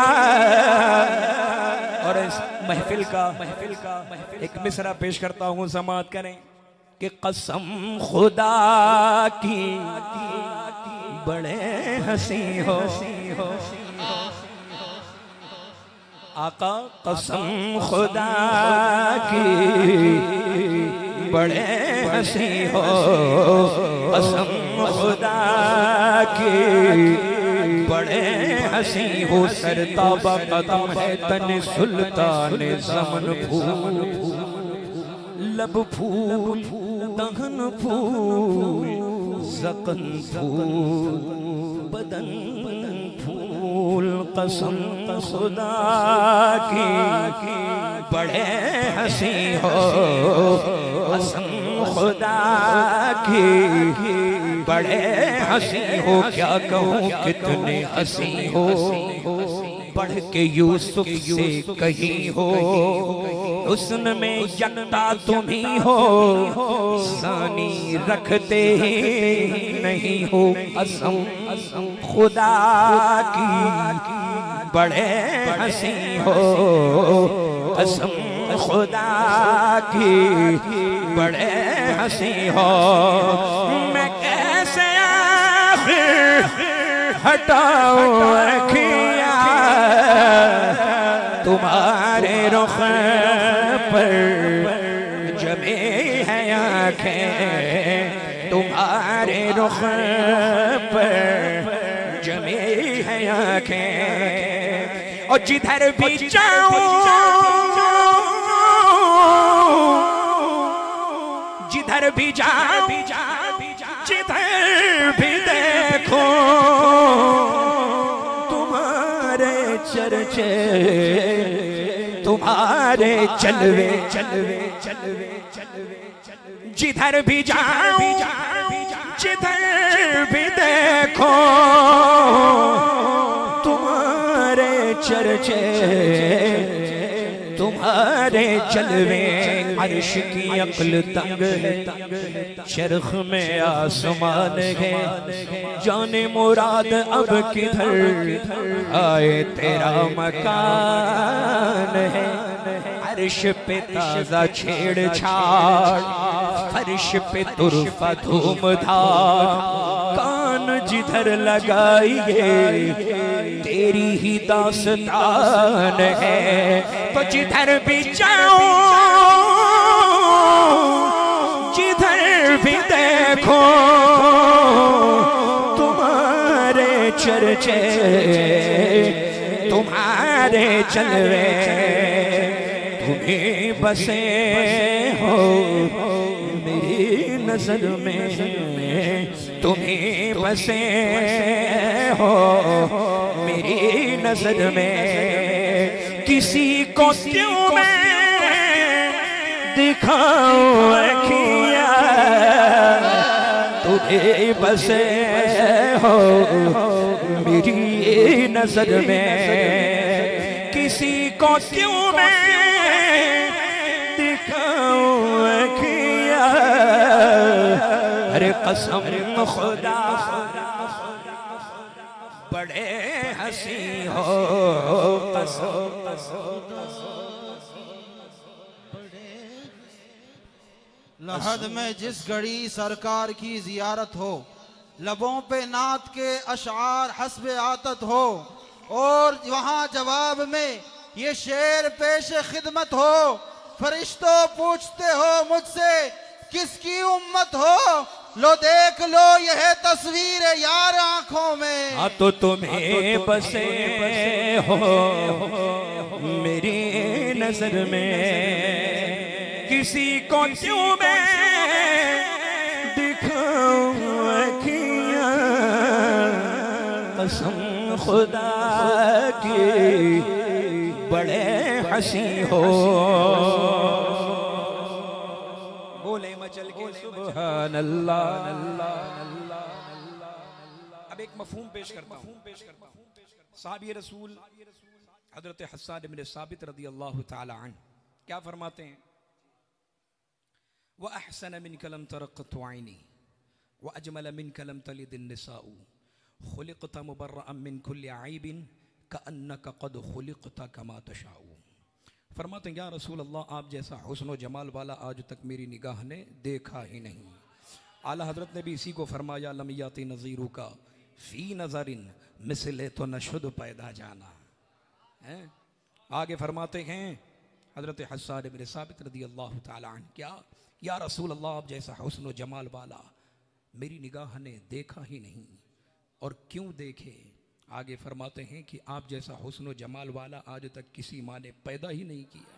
और इस महफिल का एक मिसरा पेश करता हूँ, समाअत करें कि कसम खुदा की बड़े हंसी हो आका कसम खुदा की बड़े हंसी हो, कसम खुदा की बड़े हंसी हो। सरताबा कदम है तन सुल्तान ज़मन फूल, लब फूल दहन फूल, ज़क़न फूल बदन फूल। कसम खुदा की बड़े हंसी हो, कसम खुदा की बड़े हंसी हो। क्या कहूँ कितने हंसी हो, बढ़ के यूसुफ से कहीं हो। हुस्न में यकता तुम ही हो, सानी रखते ही नहीं हो। कसम खुदा की बड़े हंसी हो, कसम खुदा की बड़े हंसी हो। मैं कैसे आखिर हटाऊं अखियाँ तुम्हारे रुख पर जमे हैं आँखें, तुम्हारे रुख पर जमे हैं आँखें। और जिधर भी जाऊं, जिधर भी जाऊं, जिधर भी देखो तुम्हारे चर्चे, तुम्हारे चलवे चलवे चलवे चलवे। जिधर भी जाऊं, जिधर भी देखो तुम्हारे चर्चे, तुम्हारे चलवे। अर्श की अक्ल तंग है, चरख में आसमान है। जाने मुराद अब किधर आए तेरा मकान है। अर्श पे ताजा छेड़छाड़, फर्श पे तुरफा धूमधार। कान जिधर लगाइए तेरी ही दास्तान है। तो जिधर भी जाऊं, जिधर भी देखो तुम्हारे चर्चे, तुम्हारे चलवे। तुम्हें बसे हो मेरी नजर में, तुम्हें बसे हो मेरी नजर में। किसी को क्यों मैं दिखाऊं अखियाँ, तुम्हें बसे हो मेरी नजर में। किसी को क्यों मैं दिखाऊं अखियाँ, अरे कसम खुदा बड़े हंसी हो। लहद में जिस घड़ी सरकार की जियारत हो, लबों पे नात के अशआर हस्बे आतत हो, और वहाँ जवाब में ये शेर पेश खिदमत हो। फरिश्तों पूछते हो मुझसे किसकी उम्मत हो, लो देख लो यह तस्वीर यार आंखों में। हाँ तो तुम्हें बसे हो मेरी नजर में। किसी को क्यों मैं दिखाऊं अखियाँ, कसम खुदा की बड़े हंसी हो। बोले मचल के सुभान अल्लाह। अब एक मफहूम पेश करता हूँ। साहबी रसूल हजरत हस्सान इब्न साबित रदी अल्लाह ताला अन्हु क्या फरमाते हैं? व अहसन मिन कलम तरक़त आइनी व अजमल मिन कलम तलिदिन निसाउ खुलिक़त मुबर्रअन मिन कुल्लि आइबिन कअन्नका क़द खुलिक़त कमा तशाउ। फरमाते हैं या रसूल अल्लाह, आप जैसा हुस्न व जमाल वाला आज तक मेरी निगाह ने देखा ही नहीं। आला हजरत ने भी इसी को फरमाया, लम याति नज़ीरु का फ़ी नज़रिन मिसले तो नशुद पैदा जाना है। आगे फरमाते हैं हज़रत हस्सान इब्न साबित रज़ी अल्लाह ताला अन्हु, क्या या रसूल अल्लाह, आप जैसा हुस्न व जमाल वाला मेरी निगाह ने देखा ही नहीं, और क्यों देखे। आगे फरमाते हैं कि आप जैसा हुस्न व जमाल वाला आज तक किसी माँ ने पैदा ही नहीं किया।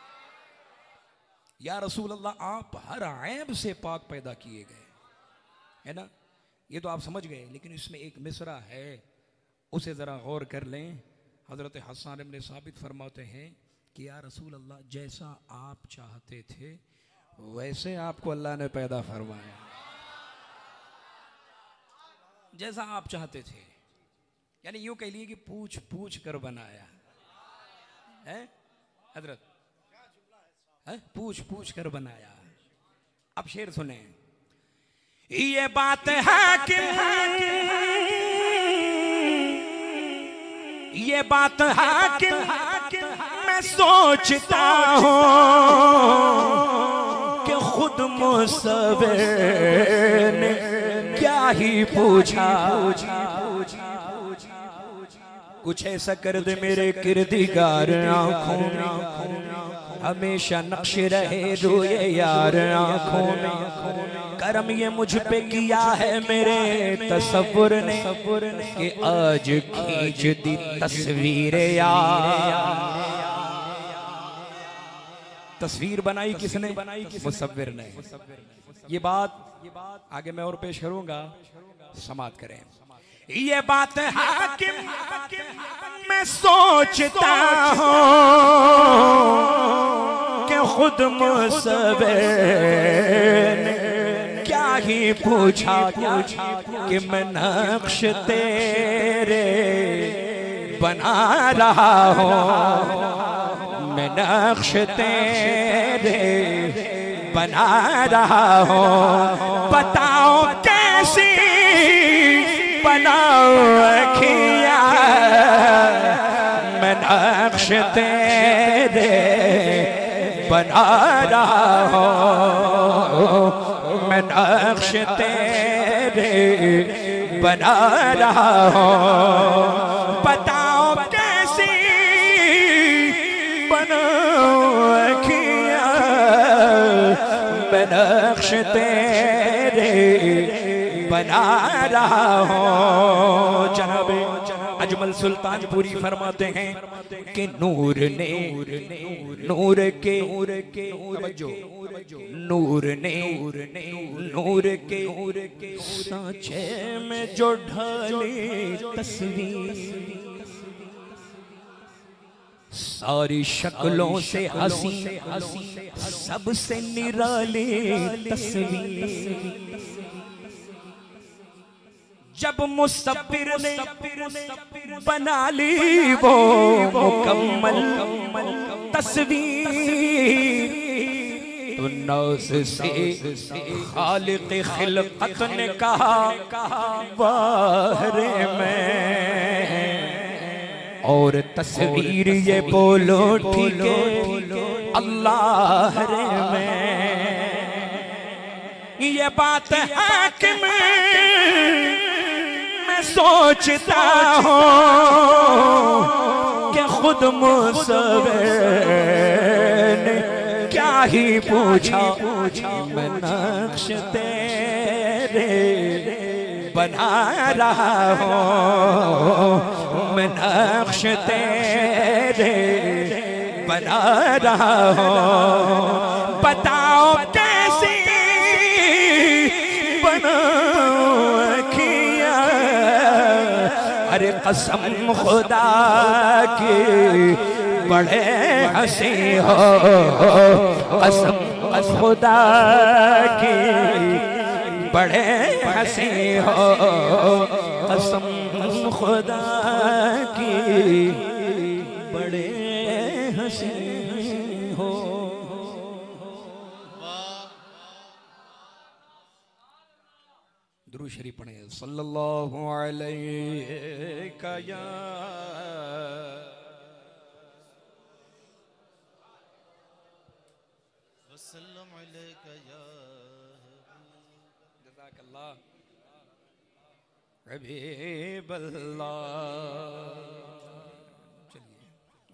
या रसूल अल्लाह, आप हर ऐब से पाक पैदा किए गए, है ना। ये तो आप समझ गए, लेकिन इसमें एक मिसरा है, उसे ज़रा गौर कर लें। हज़रत हस्सान इब्न साबित फरमाते हैं कि या रसूल अल्लाह, जैसा आप चाहते थे वैसे आपको अल्लाह ने पैदा फरमाया, जैसा आप चाहते थे, यानी यूं कह लिए कि पूछ पूछ कर बनाया है हजरत, है पूछ पूछ कर बनाया। अब शेर सुने, ये बात है कि ये बात है कि मैं सोचता हूँ कि खुद मुसव्विर ने क्या ही पूछा, कुछ ऐसा कर दे मेरे किरदीगार आंखों में, हमेशा नक्श रहे रोए यार आंखों में। करम ये मुझ पे किया है मेरे तसव्वुर ने कि आज खींच दी तस्वीर यार। तस्वीर बनाई किसने? मुसव्विर ने। ये बात आगे मैं और पेश करूंगा, समाप्त करें। ये बात हाकिम मैं सोचता हूँ कि खुद मुसव्विर ने क्या ही पूछा कि मैं नक्श तेरे बना रहा हूँ, मैं नक्श तेरे बना रहा हूँ। बताओ कैसी बनाओ अखियाँ, मैं नक्श तेरे बना रहा हूँ, मैं नक्श तेरे बना रहा हूँ। बताओ कैसी बनाओ अखियाँ, मैं नक्श तेरे बना रहा हूँ। जनाबे अजमल सुल्तानपुरी फरमाते हैं कि नूर ने नूर के सांचे में जो ढाली तस्वीर, सारी शक्लों से हंसी सबसे निराली तस्वीर। जब मुसव्विर ने बना ली वो मुकम्मल तस्वीर, तो नौस से खालिक खिलकत ने कहा बाहरे में, और तस्वीर ये बोलो ठीक है अल्लाह रे में। ये बात हाकिम मैं सोचता हूँ कि खुद मुसव्विर ने क्या ही पूछा, मैं नक्श तेरे बना रहा हूँ, मैं नक्श तेरे बना रहा हूँ। बताओ कैसी किया, अरे कसम खुदा की बड़े हंसी हो, कसम खुदा की बड़े हंसी हो, कसम खुदा की बड़े हंसी हो। दुरूद शरीफ पढ़े सल्लल्लाहु अलैहि या वसल्लम अलैका या जज़ाकल्लाह हबीबल्लाह। चलिए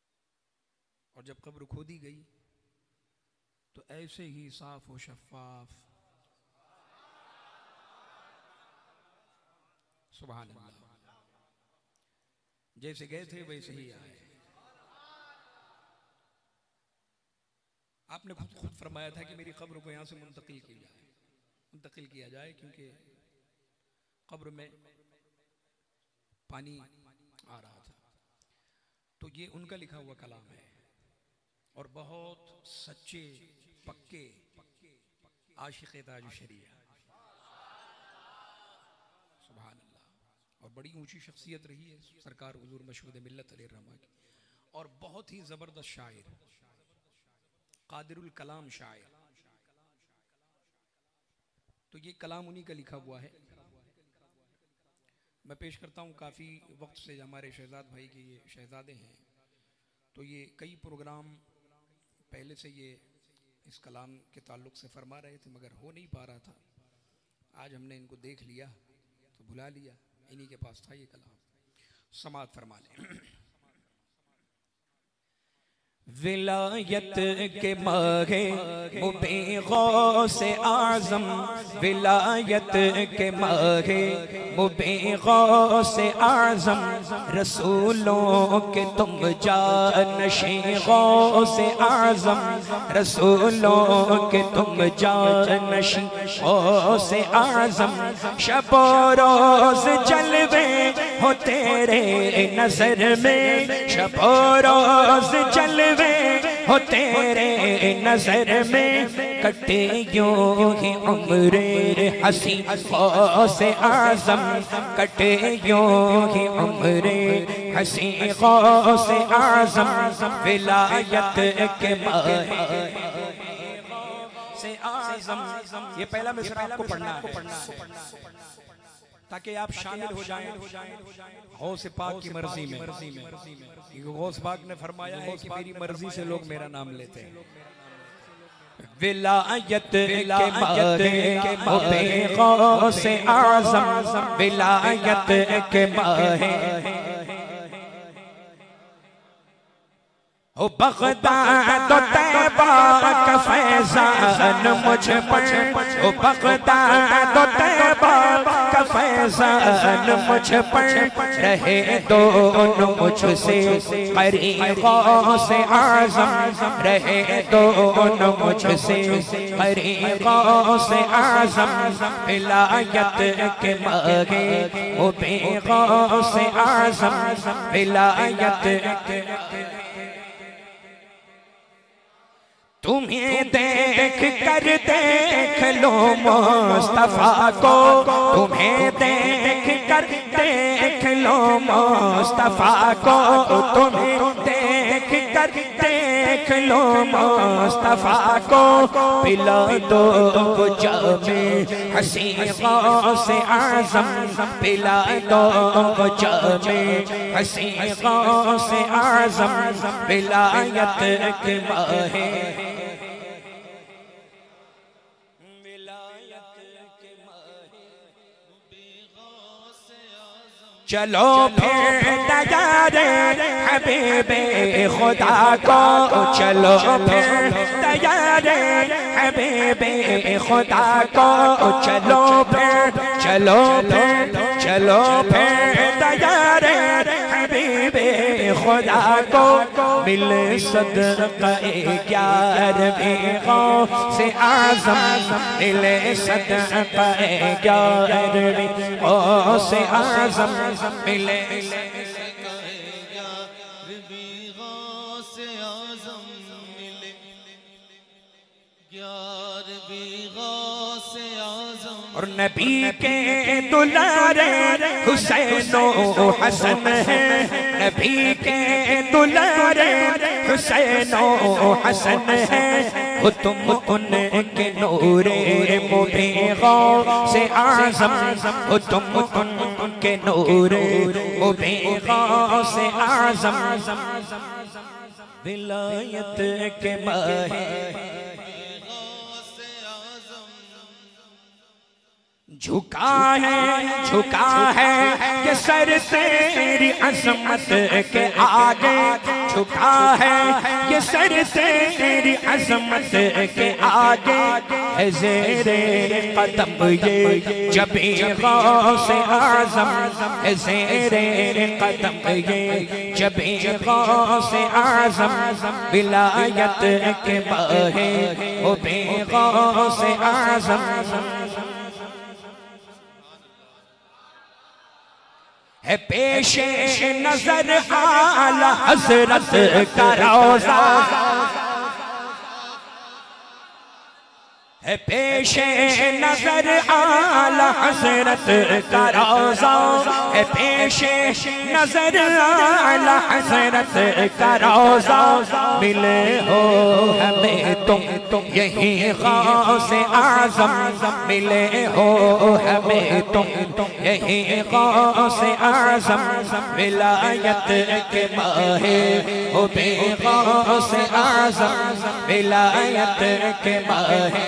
और जब कब्र खोदी गई तो ऐसे ही साफ व शफाफ, सुभान अल्लाह, जैसे गए थे वैसे ही आए। आपने खुद फरमाया था कि मेरी कब्र को यहाँ से मुंतकिल किया जाए क्योंकि कब्र में पानी आ रहा था। तो ये उनका लिखा हुआ कलाम है और बहुत सच्चे पक्के आशिक़े ताज शरीया, सुभान अल्लाह। और बड़ी ऊंची शख्सियत रही है सरकार हुजूर मशहूद मिल्लत अलैहिर्रहमा की, और बहुत ही ज़बरदस्त शायर, कादिरुल कलाम शायर। तो ये कलाम उन्हीं का लिखा हुआ है। मैं पेश करता हूँ, काफ़ी वक्त से हमारे शहजाद भाई के ये शहजादे हैं, तो ये कई प्रोग्राम पहले से ये इस कलाम के ताल्लुक़ से फरमा रहे थे मगर हो नहीं पा रहा था। आज हमने इनको देख लिया तो बुला लिया, इन्हीं के पास था ये कलाम, समात फरमा लें। विलायत के माहे मुबीगों से आज़म, विलायत के माहे मुबीगों से आज़म, रसूलों के तुम जानशीगों से आज़म, रसूलों के तुम जानशीगों से आज़म, शब रोज़ जलवे हो तेरे नज़र में, शब रोज़ जलवे हो तेरे नजर में, कटे यूं ही उम्रे हसी से आज़म, कटे यूं ही उम्रे हसी से आज़म, विलायत के माहे से आज़म। ये पहला मिसरा आपको पढ़ना है ताकि आप शामिल हो जाएं गौस पाक की मर्जी में। गौस पाक ने फरमाया है कि मेरी मर्जी से लोग मेरा नाम लेते हैं। विलायत के माहे मुबीगों से आज़म, विलायत के माहे ओ बग़दाद तैबा का फैज़ान मुझ पर, ओ बग़दाद तैबा का फैज़ान मुझ पर, रहे दोनों मुझसे क़रीबों से आज़म, रहे दोनों मुझसे क़रीबों से आज़म, विलायत के माहे मुबीगों से आज़म, विलायत के। तुम्हें देख कर देख लो मुस्तफा को, तुम्हें देख कर देख लो मुस्तफा को, तुम्हें देख कर देख लो मुस्तफा को, पिला दो जामे हसीगों से आज़म, पिला दो जामे हसीगों से आज़म, विलायत के माहे। चलो फिर तैयारे हबीबे खुदा को, चलो फिर तैयारे हबीबे खुदा को, चलो फिर तैयारे हबीबे खुदा को, मिले सदक़े 11 से आज़म, मिले सदक़े 11 से आज़म, मिले और नबी के दुलारे हुसैनो हसन है, नबी के दुलारे हुसैनो हसन है, हो तुम उनके नूरे मुबीगों से आज़म, हो तुम उनके नूरे मुबीगों से आज़म, विलायत के माहे। झुका है ये सर तेरी अज़मत के आगे, झुका है ये सर तेरी अजमत के आगे है ज़ेरे कदम ये जबी गौसे आज़म है ज़ेरे कदम ये जबी गौसे आज़म विलायत के बाहे ओ बे गौसे आज़म है पेशे नजर आला हजरत का रोज़ा है पेशे नजर आला हजरत का रोज़ा है पेशे नजर आला हजरत का रोज़ा मिले हो हमें तुम यही गौसे आज़म मिले हो हमें तुम यही गौसे आज़म विलायत के माहे हो बे गौसे आज़म विलायत के माहे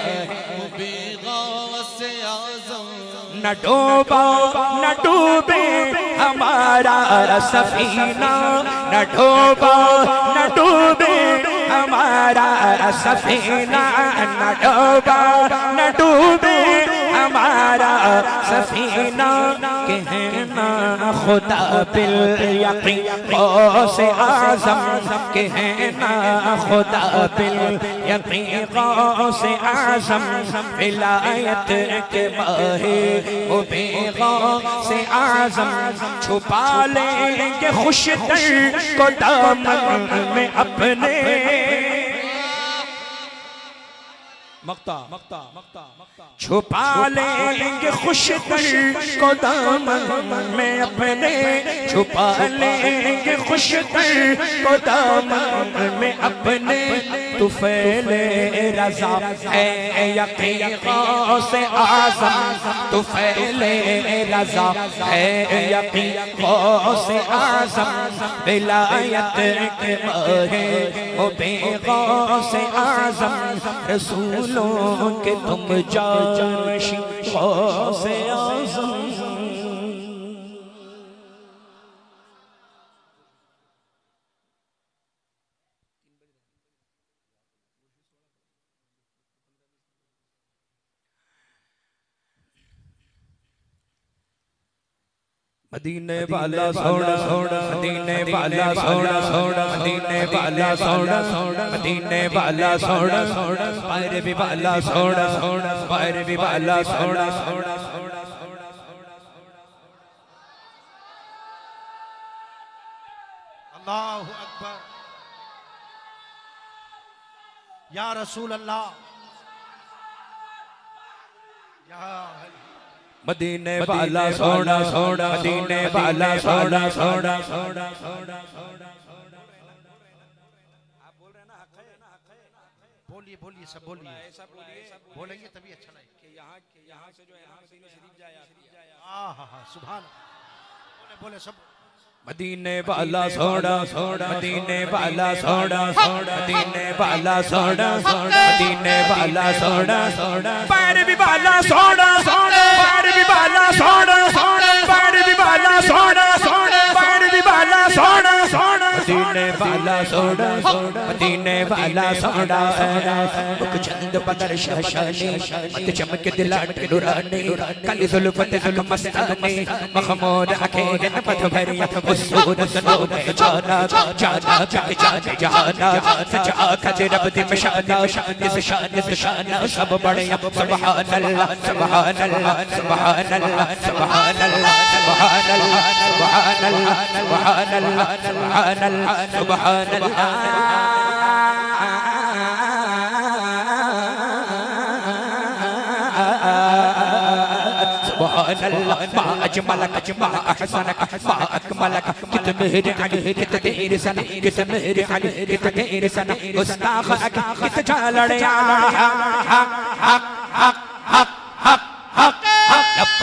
न डूबो न डूबे हमारा सफीना न डूबो न डूबे हमारा सफीना न डूबो न डूबे हमारा सफीना कहना खुदा बिल यकीन गौसे आज़म कहना खुदा बिल यकीन गौसे आज़म विलायत के बाहे ओ बे गौसे आज़म छुपा लेंगे खुश दर को दामन में अपने मक्ता मक्ता मक्ता मक्ता छुपा लेंगे खुश दर को दामन में अपने छुपा लेंगे खुश दर को दामन में अपने तू फैले रज़ा है यकीन गौसे आज़म तू फैले रज़ा है यकीन गौसे आज़म विलायत के माहे ओ बे गौसे आज़म रसूलों के तुम जानशी गौसे आज़म मदीने वाला सोना सोना मदीने वाला सोना सोना मदीने वाला सोना सोना मदीने वाला सोना सोना पैर भी वाला सोना सोना पैर भी वाला सोना सोना अल्लाहु अकबर या रसूल अल्लाह या मदीने वाला सोना सोना मदीने वाला सोना सोना सोना सोना आप बोल रहे ना हक है बोलिए बोलिए सब बोलिए ऐसा बोलिए बोलेंगे तभी अच्छा लगेगा कि यहाँ से जो है ना मदीना शरीफ जाया हाँ सुभान बोले बोले सब मदीने वाला सोना सोना मदीने वाला सोना सोना मदीने वाला सोना सोना मदीने वाला सोना सोना पैर भी वाला सोना सोना पैर भी वाला सोना सोना पैर भी वाला सोना सोना पैर भी वाला सोना सोना मदीने वाला सोना सोना मदीने वाला सोना मुख चंद पदर शशानी मत चमक दिलाट दुरानी काली जुल्फत हक मस्तानी महमूद आंखें पथ भरी सूरत नूर जाना जाना जाना जहाना सचा खजर रब दी मशाना इस शान शाना सब बड़े सुभान अल्लाह सुभान अल्लाह सुभान अल्लाह सुभान अल्लाह सुभान अल्लाह सुभान अल्लाह सुभान अल्लाह सुभान अल्लाह सुभान अल्लाह मा अजमलक मा अहसनक मा अकमलक कित मेहर अली कित तेरे सन कित मेहर अली कित तेरे सन गुस्ताख कित जालड़या हक हक हक हक हक हक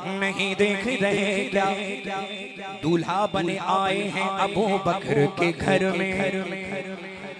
नहीं देख रहे क्या, दूल्हा बने आए हैं अबू बकर के घर में,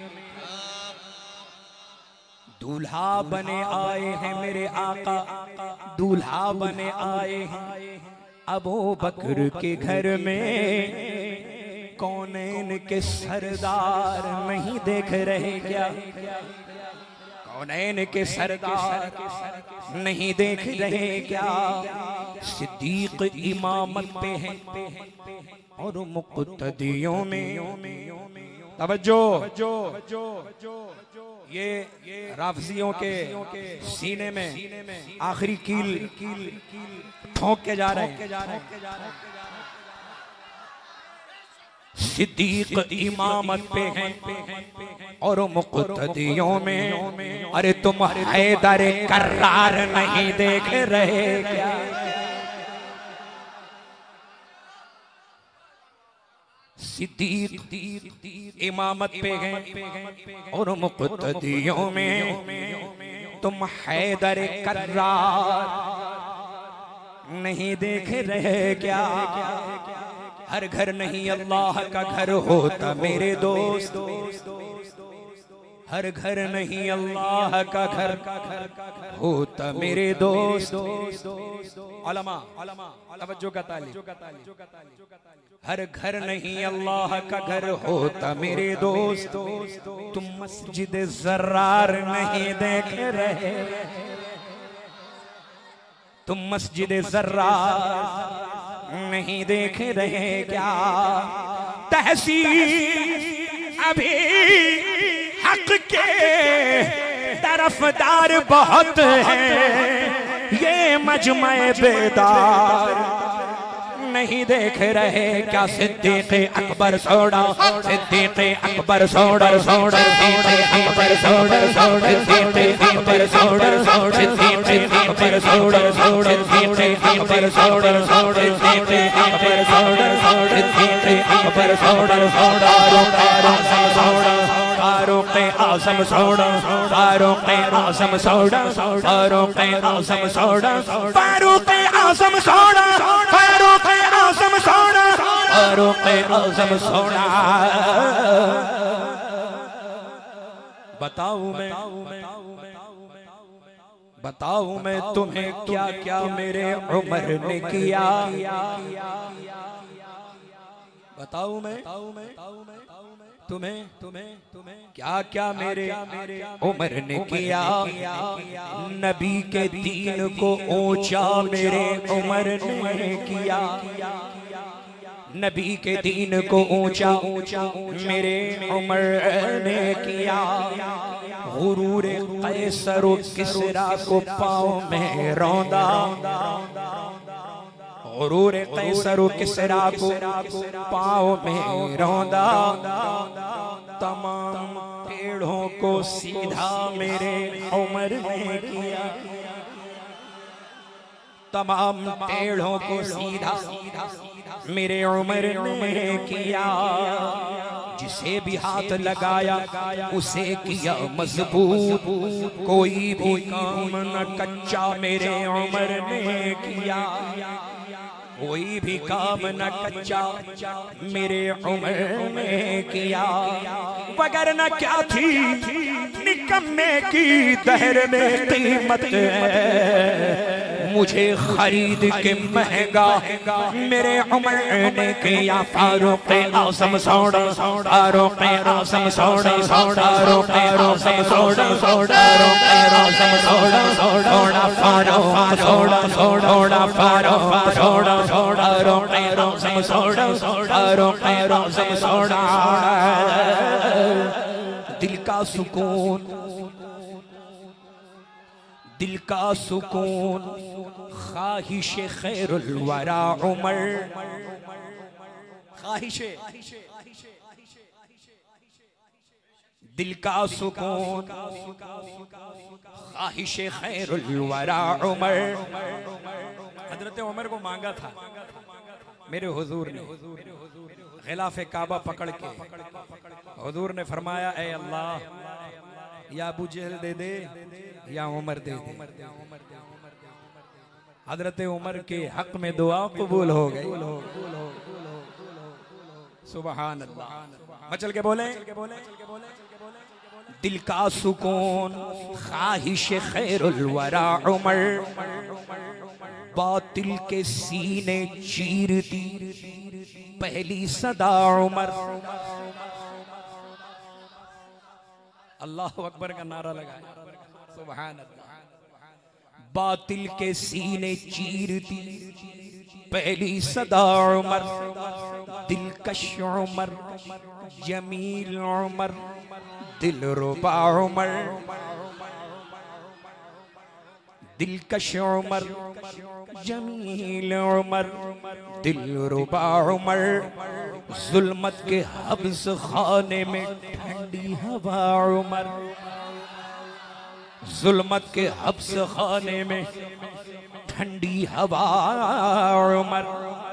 दूल्हा बने आए हैं मेरे आका, दूल्हा बने आए हैं अबू बकर के घर में। कौनैन के सरदार नहीं देख रहे क्या, कौनैन के सरदार नहीं देख रहे क्या, सिद्दीक इमामत पे हैं और मुक़्तदियों में। तवज्जो, ये राफजियों के सीने में आखिरी कील ठोक के जा रहे हैं। सिद्दीक इमामत पे हैं और मुक़्तदियों में। अरे तुम हैदर कर्रार नहीं देख रहे क्या, सिद्दीक इमामत पे हैं और मुक़्तदियों में। तुम हैदर कर्रार नहीं देख रहे क्या, हर घर नहीं अल्लाह का घर होता मेरे दोस्त, हर घर नहीं अल्लाह का घर होता मेरे दोस्त। उलमा तवज्जो का ताली, हर घर नहीं अल्लाह का घर होता मेरे दोस्त। तुम मस्जिद ज़र्रार नहीं देख रहे, तुम मस्जिद ज़र्रार नहीं देख रहे क्या, तहसीन अभी हक के तरफदार बहुत है, ये मजमे बेदार नहीं देख रहे क्या। सिद्दीक़ अकबर सोड़ा, सिद्दीक़ अकबर सोड़ा, सिद्दीक़ अकबर सोड़ा, सिद्दीक़ अकबर सोड़ा, सिद्दीक़ अकबर सोड़ा, सिद्दीक़ अकबर सोड़ा, सिद्दीक़ अकबर सोड़ा, सिद्दीक़ अकबर सोड़ा, फारूक़ आज़म सोड़ा, फारूक़ आज़म सोड़ा, फारूक़ आज़म सोड़ा, फारूक़ आज़म सोड़ा, फारूक़ आज़म सोड़ा, फारूक़ आज़म सोड़ा। बताऊं मैं तुम्हें क्या क्या मेरे उमर ने किया, बताऊं मैं तुम्हें क्या क्या मेरे उमर ने किया। नबी के दीन को ऊंचा मेरे उमर ने किया, नबी के दीन को ऊंचा मेरे उमर ने किया। गुरूर कैसर किसरा को पाँव में रौंदा, गुरूर कैसर किसरा को पाँव में रौंदा। तमाम पेड़ों को सीधा मेरे उमर ने किया, तमाम पेड़ों को सीधा मेरे उमर ने किया। जिसे भी हाथ लगाया उसे किया मजबूत, कोई भी काम न कच्चा मेरे उमर ने किया, कोई भी काम न कच्चा मेरे उमर ने किया। वगर न क्या थी निकम्मे की दहर में कीमत है, मुझे खरीद के महंगा मेरे उमर ने किया। फारूक़ आज़म सोड़ा, फारूक़ आज़म सोड़ा, फारूक़ आज़म सोड़ा, फारूक़ आज़म सोड़ा, फारूक़ सोड़ा, फारूक़ सोड़ा, फारूक़ आज़म सोड़ा, फारूक़ आज़म सोड़ा। दिल का सुकून, दिल का सुकून ख्वाहिश खैरुल वरा उमर, ख्वाहिश दिल का सुकून ख्वाहिश खैरुल वरा उमर। हजरत उमर को मांगा था मेरे हुजूर ने, गिलाफ़े काबा पकड़ के हुजूर ने फरमाया, ऐ अल्लाह या अबू जहल दे दे या उमर दे दे, हजरत उमर के हक में दुआ कबूल हो गई। सुभान अल्लाह। मचल के बोले, दिल का सुकून ख्वाहिश खैरुल वरा उमर, बातिल के सीने चीरती पहली सदा उमर। अल्लाह अकबर का नारा लगाया। सुभान अल्लाह। बातिल के सीने चीरती पहली सदा उमर, दिलकश उमर, जमील उमर, दिलरुबा उमर, दिलकश उमर, जमील उमर, दिलरुबा उमर, जुल्मत के हब्स खाने में ठंडी हवा उमर, जुल्मत के हब्स खाने में ठंडी हवा उमर।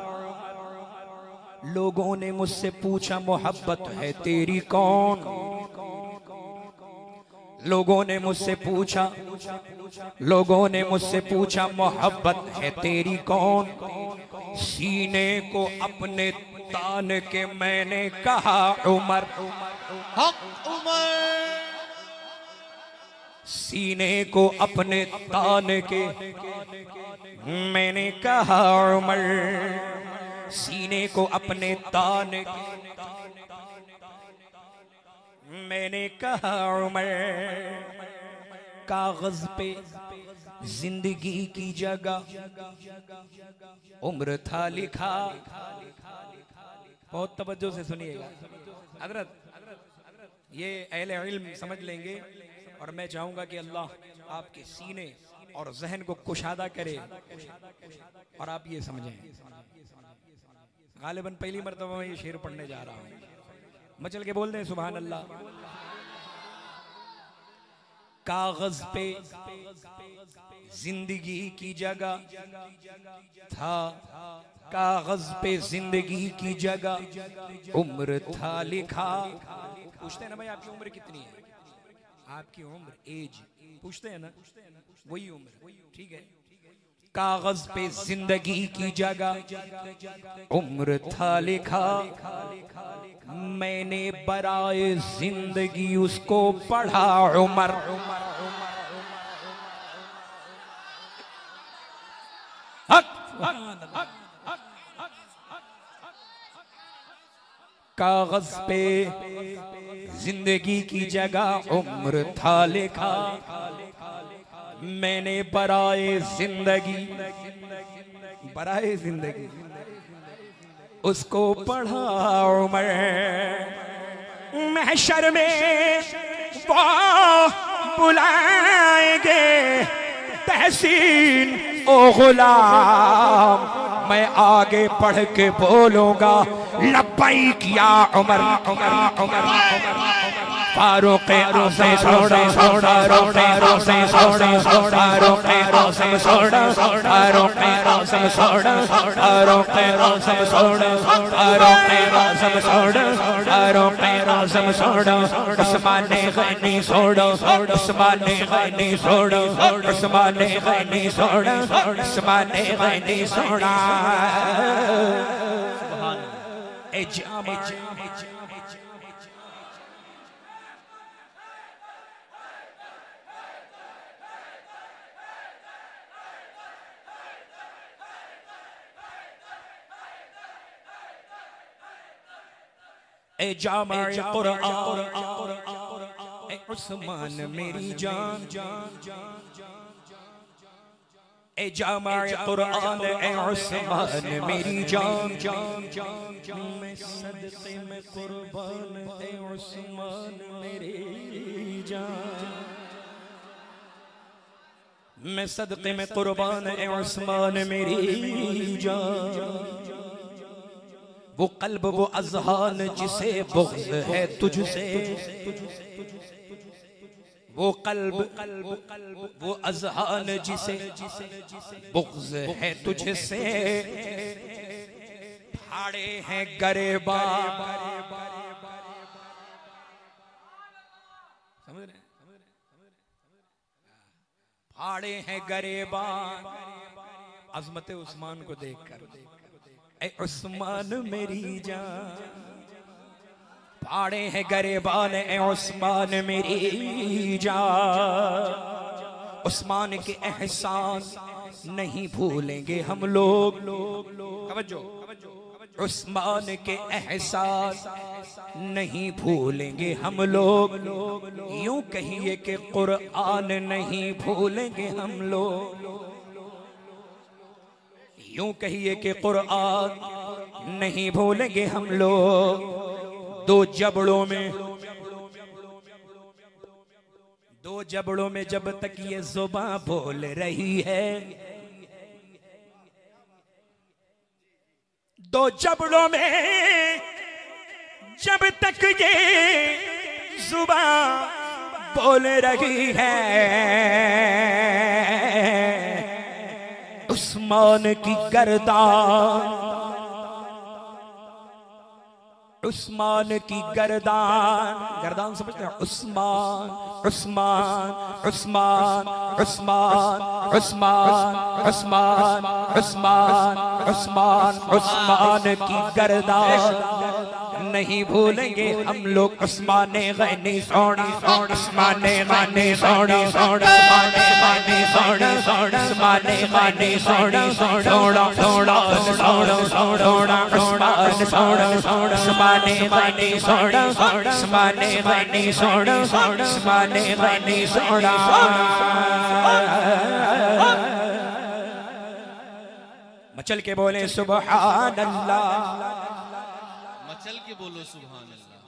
लोगों ने मुझसे पूछा मोहब्बत है तेरी कौन, लोगों ने मुझसे पूछा, लोगों ने मुझसे पूछा मोहब्बत है तेरी कौन। सीने को अपने तान के मैंने कहा उमर, हक उमर। सीने को अपने तान के मैंने कहा उमर, सीने को अपने तान के मैंने कहा उमर। कागज पे जिंदगी की जगह उम्र था लिखा। बहुत तवज्जो से सुनिएगा हजरत, ये अहले इल्म समझ लेंगे और मैं चाहूंगा कि अल्लाह आपके सीने और जहन को कुशादा करे और आप ये समझें। गालिबन पहली मर्तबा मैं ये शेर पढ़ने जा रहा हूँ, मचल के बोल दें सुभान अल्लाह। कागज पे जिंदगी की जगह था, कागज पे जिंदगी की जगह उम्र था लिखा। पूछते हैं ना भाई आपकी उम्र कितनी है, आपकी उम्र एज पूछते हैं ना, वही उम्र ठीक है। कागज पे जिंदगी की जगह उम्र था लिखा, मैंने बराए जिंदगी उसको पढ़ा उमर। कागज पे जिंदगी की जगह उम्र था लिखा, मैंने बराए जिंदगी, बराए जिंदगी उसको पढ़ा उमर। महशर में वो बुलाएंगे तहसीन ओ गुलाम, मैं आगे बढ़ के बोलूंगा लब्बैक या Umar, Umar, Umar, Farooq Azam सोड़ा सोड़ा रोटे रोसे सोड़ा सोड़ा रोटे रोसे सोड़ा फारूक आज़म सोड़ा फारूक आज़म सोड़ा फारूक आज़म सोड़ा फारूक आज़म सोड़ा उस्मान गनी सोड़ा उस्मान गनी सोड़ा उस्मान गनी सोड़ा उस्मान गनी सोड़ा। ए जामा ए जामाए कुरान ए उस्मान मेरी जान, ए जामाए कुरान ए उस्मान मेरी जान, मैं सदक़े में कुर्बान ए उस्मान मेरी जान, मैं सदक़े में कुर्बान ए उस्मान मेरी जान। वो कल्ब वो अज़हान जिसे बुग़्ज़ है तुझसे, वो कल्ब वो अज़हान जिसे बुग़्ज़ है तुझसे, फाड़े हैं गरेबा। समझ रहे फाड़े हैं गरेबा, अजमत उस्मान को देखकर, ऐ उस्मान मेरी जान, पाड़े हैं गरेबान, ऐ उस्मान मेरी जान, उस्मान के एहसान नहीं भूलेंगे हम लोग। उस्मान के एहसान नहीं भूलेंगे हम लोग, यूं कहिए कि कुरान नहीं भूलेंगे हम लोग, यूं कहिए कि कुरान नहीं भूलेंगे हम लोग। दो जबड़ों में जब तक ये जुबान बोल रही है, दो जबड़ों में जब तक ये जुबान बोल रही है, उस्मान की गर्दान, उस्मान की गर्दान समझते हैं? उस्मान उस्मान उस्मान उस्मान उस्मान उस्मान उस्मान उस्मान उस्मान की गर्दान नहीं भूलेंगे हम लोग। उस्मान गनी सोनी सोनी, उस्मान गनी सोनी सोनी, उस्मान गनी सोनी सोनी, उस्मान गनी सोनी सोनी, सोना सोना सोना सोना उस्मान सोना सोना, उस्मान गनी सोना सोना, उस्मान गनी सोना सोना, उस्मान गनी सोना। मचल के बोले सुभान अल्लाह, चल के बोलो सुभान अल्लाह।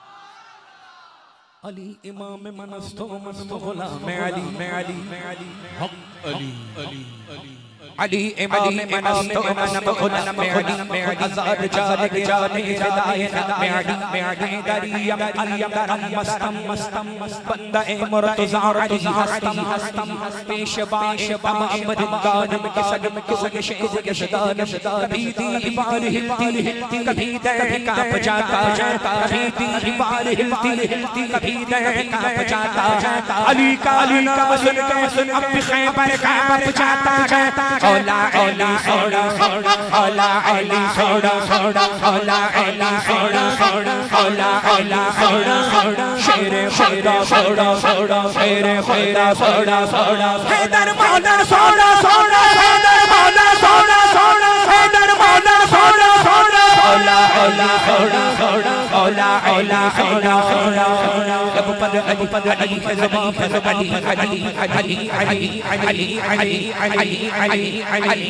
अली इमाम मनस्तो मन मौला में अली में अली में अली हक अली अली अली अली इमाम मनस्तो मन मौला में अली में हजार जाने जाने हिदायत में अली दरिया अली करम मस्तम मस्तम बंदा ए मुर्तजा अली हस्तम हस्तम पेशवा तमाम रिदान में किसग शेज के शदान, कभी दीवार हिलती हिलती, कभी दर कांप जाता जाता, कभी दीवार हिलती हिलती, कभी दर कांप जाता जाता। अली का नाम सुन के अब खैबर कांप जाता जाता। औला अली सोड़ा सोड़ा, औला अली सोड़ा सोड़ा, औला अली सोड़ा सोड़ा, औला अली सोड़ा सोड़ा, शेरे खुदा सोड़ा सोड़ा, शेरे खुदा सोड़ा सोड़ा, हैदर मौला सोड़ा सोड़ा, हैदर मौला सोड़ा सोड़ा, हैदर मौला सोड़ा सोड़ा, औला औला सोड़ा सोड़ा, औला औला सोड़ा सोड़ा सोड़ा। जब पद अली पद अली है ज़बान पे अली अली अली अली अली अली अली अली अली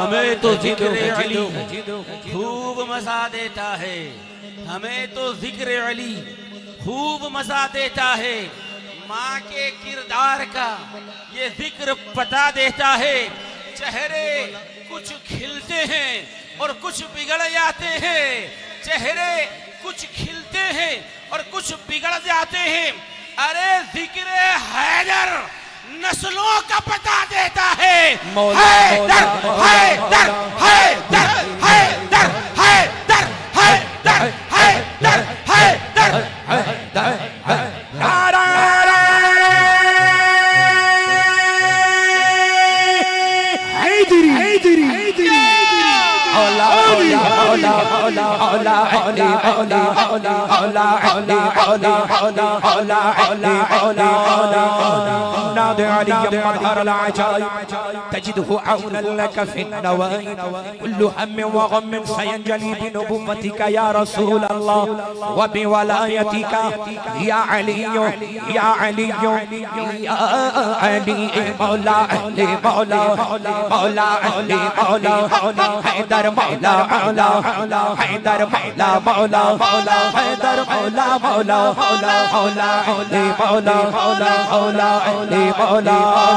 हमें तो जिक्र अली खूब मजा देता है, हमें तो जिक्र अली खूब मजा देता है। माँ के किरदार का ये जिक्र बता देता है। चेहरे कुछ खिलते हैं और कुछ बिगड़ जाते हैं, चेहरे कुछ खिलते हैं और कुछ बिगड़ जाते हैं। अरे जिक्र हैदर नस्लों का पता देता है। हैदर हैदर हैदर हैदर हैदर हैदर हैदर हैदर हैदर نادي علي مظهر العجائب تجده عونا لك في النوائب كل هم وغم سينجلي بنبوتك يا رسول الله وبولايتك يا علي يا علي يا علي مولا علي مولا مولا علي مولا حيدر مولا مولا حيدر مولا مولا مولا حيدر مولا مولا مولا مولا علي مولا مولا مولا علي مولا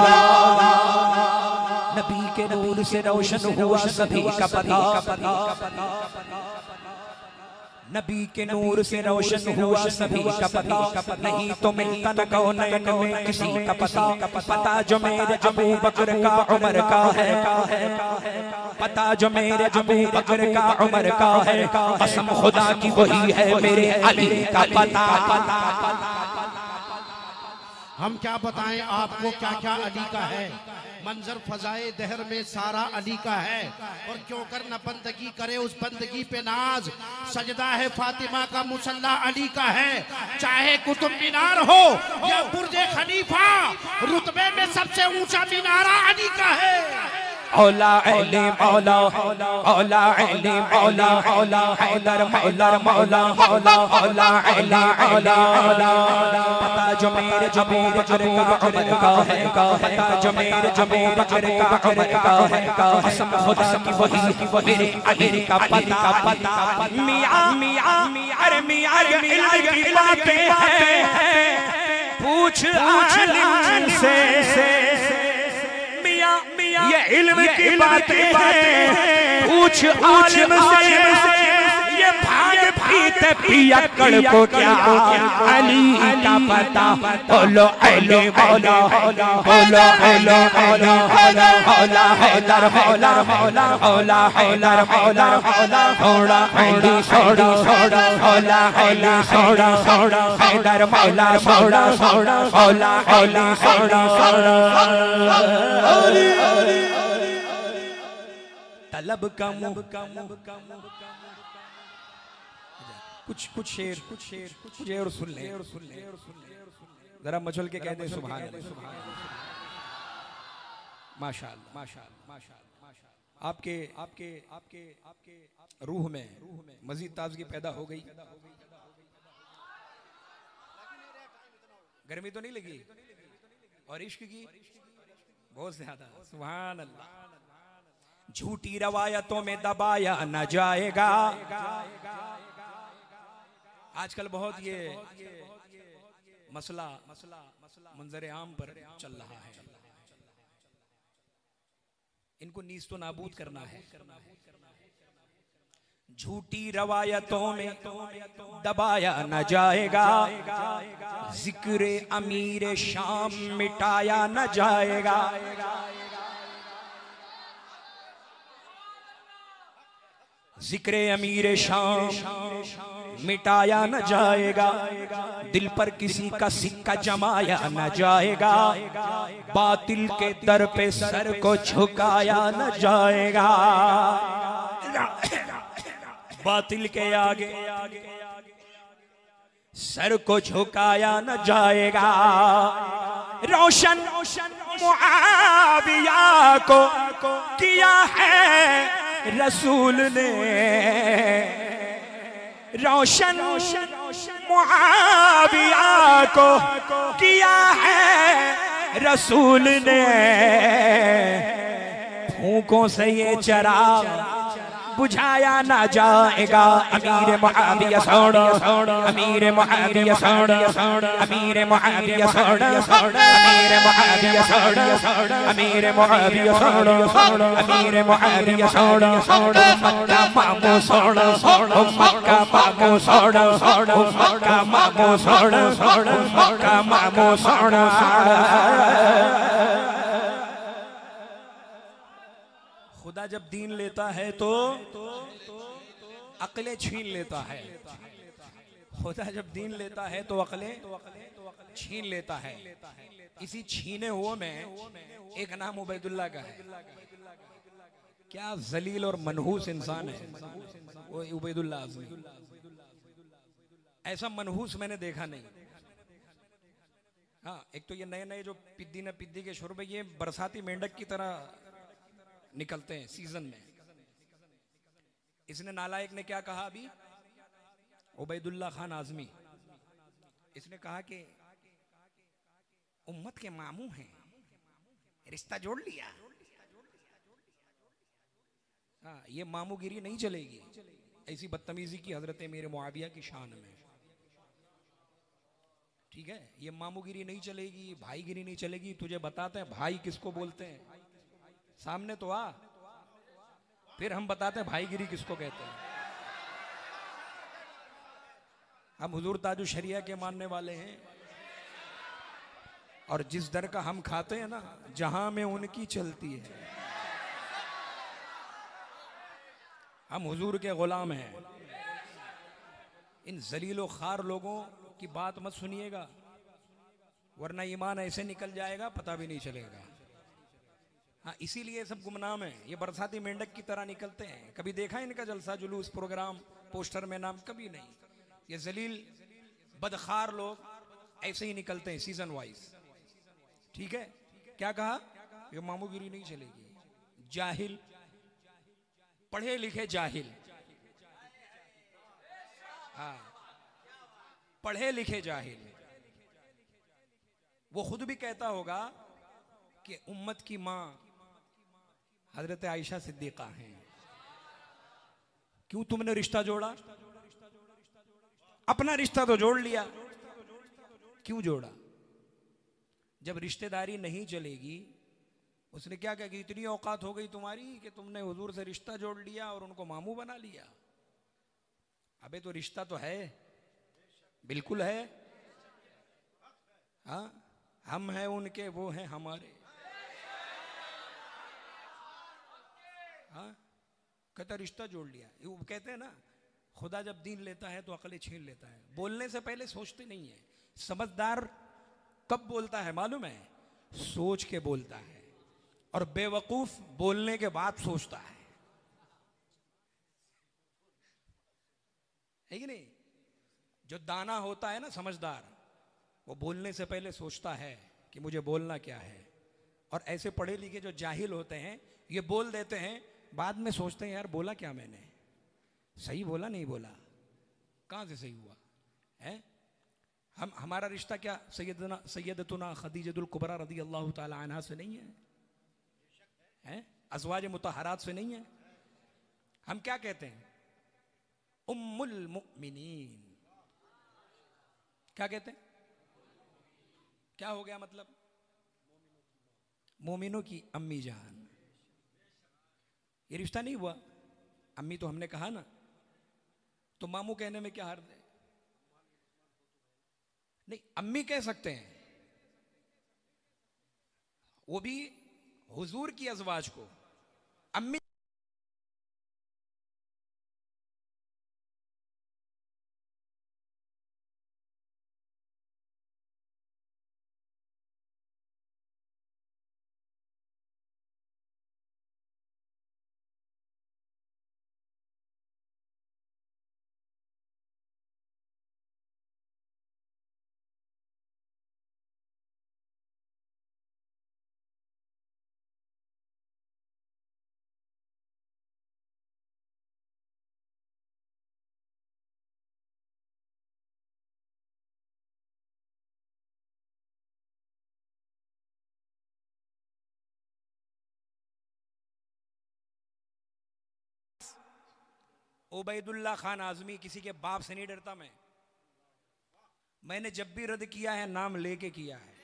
नबी के नूर से रोशन हुआ सभी का पता, नबी के नूर से रोशन हुआ सभी का पता। नहीं तो मिलता न कौन में किसी का पता। पता जो मेरे अबू बकर का उमर का है, पता जो मेरे अबू बकर का उमर का है। कसम खुदा की वही है मेरे अली का पता। हम क्या बताएं आपको क्या क्या अली का है। मंजर फजाए दहर में सारा अली का है। और क्यों कर न बंदगी करे उस बंदगी पे नाज। सजदा है फातिमा का मुसल्ला अली का है। चाहे कुतुब मीनार हो या बुर्ज खलीफा, रुतबे में सबसे ऊंचा मीनारा अली का है। औला अली मौला औला अली मौला औला हैदर मौला मौला मौला औला अली औला पता जो मेरे अबू बकर का उमर का है, पता जो मेरे अबू बकर का उमर का है। कसम खुदा की वही मेरे अली का पता। मियां मियां अरे मियां इल्म की बातें हैं, पूछ आलिम से ये इल्म की बातें हैं, पूछ आलिम से। ये भाग पीते पियक्कड़ को क्या अली का पता। बोलो अली मौला बोलो अली मौला मौला हैदर मौला मौला मौला हैदर मौला मौला थोड़ा अली सोड़ा सोड़ा मौला अली सोड़ा सोड़ा हैदर मौला सोड़ा सोड़ा मौला अली सोड़ा सोड़ा। तलब का मुँह कुछ शेर सुन ले जरा मचल के कह दे सुभान अल्लाह। माशाअल्लाह माशाअल्लाह। आपके रूह में मजीद ताजगी पैदा हो गई। गर्मी तो नहीं लगी और इश्क की बहुत ज्यादा। सुभान अल्लाह। झूठी रवायतों में दबाया न जाएगा। आजकल बहुत ये मसला मंजर आम पर चल रहा है। इनको नीज तो नाबूद करना है। झूठी रवायतों में दबाया न जाएगा। जिक्र अमीर शाम मिटाया न जाएगा। जिक्र अमीर शाम मिटाया न जाएगा। दिल पर किसी का सिक्का जमाया न जाएगा। बातिल के दर पे सर को झुकाया न जाएगा। बातिल के आगे सर को झुकाया न जाएगा। रोशन मुआविया को किया है रसूल ने। रोशन मुआविया को किया है रसूल ने। फूकों से ये चिराग बुझाया ना जाएगा। अमीर मुआविया सोना, अमीर मुआविया सोना, अमीर मुआविया सोना, अमीर मुआविया सोना, अमीर मुआविया सोना, अमीर मुआविया सोना, मक्का मामू सोना, मक्का मामू सोना, मक्का मामू सोना, मक्का मामू सोना। खुदा जब दीन लेता है तो अक्लें छीन लेता है। खुदा जब दीन लेता है तो अक्लें छीन लेता है। इसी छीने हुए में एक नाम उबैदुल्लाह का है। क्या जलील और मनहूस इंसान है वो उबैदुल्लाह आज़मी। ऐसा मनहूस मैंने देखा नहीं। हाँ, एक तो ये नए नए जो पिद्दी न पिद्दी के शुरू ये बरसाती मेंढक की तरह निकलते हैं सीजन में। इसने नालायक ने क्या कहा अभी, उबैदुल्लाह खान आज़मी, इसने कहा कि उम्मत के मामू हैं, रिश्ता जोड़ लिया। हाँ, ये मामूगिरी नहीं चलेगी। ऐसी बदतमीजी की हजरत मेरे मुआविया की शान में, ठीक है, ये मामूगिरी नहीं चलेगी, भाईगिरी नहीं चलेगी। तुझे बताते हैं भाई किसको बोलते हैं, सामने तो आ, फिर हम बताते हैं भाईगिरी किसको कहते हैं। हम हुजूर ताजु शरिया के मानने वाले हैं और जिस दर का हम खाते हैं ना, जहां में उनकी चलती है। हम हुजूर के गुलाम हैं। इन जलीलो खार लोगों की बात मत सुनिएगा, वरना ईमान ऐसे निकल जाएगा पता भी नहीं चलेगा। हाँ, इसीलिए सब गुमनाम है। ये बरसाती मेंढक की तरह निकलते हैं। कभी देखा इनका जलसा जुलूस प्रोग्राम पोस्टर में नाम, कभी नहीं। ये जलील बदखार लोग ऐसे ही निकलते हैं सीजन वाइज, ठीक है। क्या कहा, ये मामूगिरी नहीं चलेगी। जाहिल, पढ़े लिखे जाहिल, हाँ, पढ़े लिखे जाहिल। वो खुद भी कहता होगा कि उम्मत की मां हजरत आयशा सिद्दीका हैं। क्यों तुमने रिश्ता जोड़ा? अपना रिश्ता तो जोड़ लिया, क्यों जोड़ा? जब रिश्तेदारी नहीं चलेगी, उसने क्या कहा कि इतनी औकात हो गई तुम्हारी कि तुमने हुजूर से रिश्ता जोड़ लिया और उनको मामू बना लिया। अबे तो रिश्ता तो है, बिल्कुल है। हाँ, हम हैं उनके, वो हैं हमारे। हाँ, कहता रिश्ता जोड़ लिया। वो कहते हैं ना, खुदा जब दीन लेता है तो अकलें छीन लेता है। बोलने से पहले सोचते नहीं है। समझदार कब बोलता है मालूम है? सोच के बोलता है। और बेवकूफ बोलने के बाद सोचता है कि नहीं? जो दाना होता है ना, समझदार, वो बोलने से पहले सोचता है कि मुझे बोलना क्या है। और ऐसे पढ़े लिखे जो जाहिल होते हैं, ये बोल देते हैं, बाद में सोचते हैं यार बोला क्या मैंने, सही बोला नहीं बोला, कहाँ से सही हुआ है। हमारा रिश्ता क्या सैयदतुना खदीजतुल कुबरा रज़ी अल्लाह ताला अन्हा से नहीं है? अज़वाज मुतहरात से नहीं है? हम क्या कहते हैं? उम्मुल मुमिनीन। क्या कहते हैं? क्या हो गया मतलब? मोमिनों की अम्मी जान। ये रिश्ता नहीं हुआ। अम्मी तो हमने कहा ना, तो मामू कहने में क्या हर्ज है? नहीं, अम्मी कह सकते हैं, वो भी हुजूर की अज़वाज को अम्मी उबैदुल्ला खान आजमी, किसी के बाप से नहीं डरता मैं। मैंने जब भी रद्द किया है नाम लेके किया है,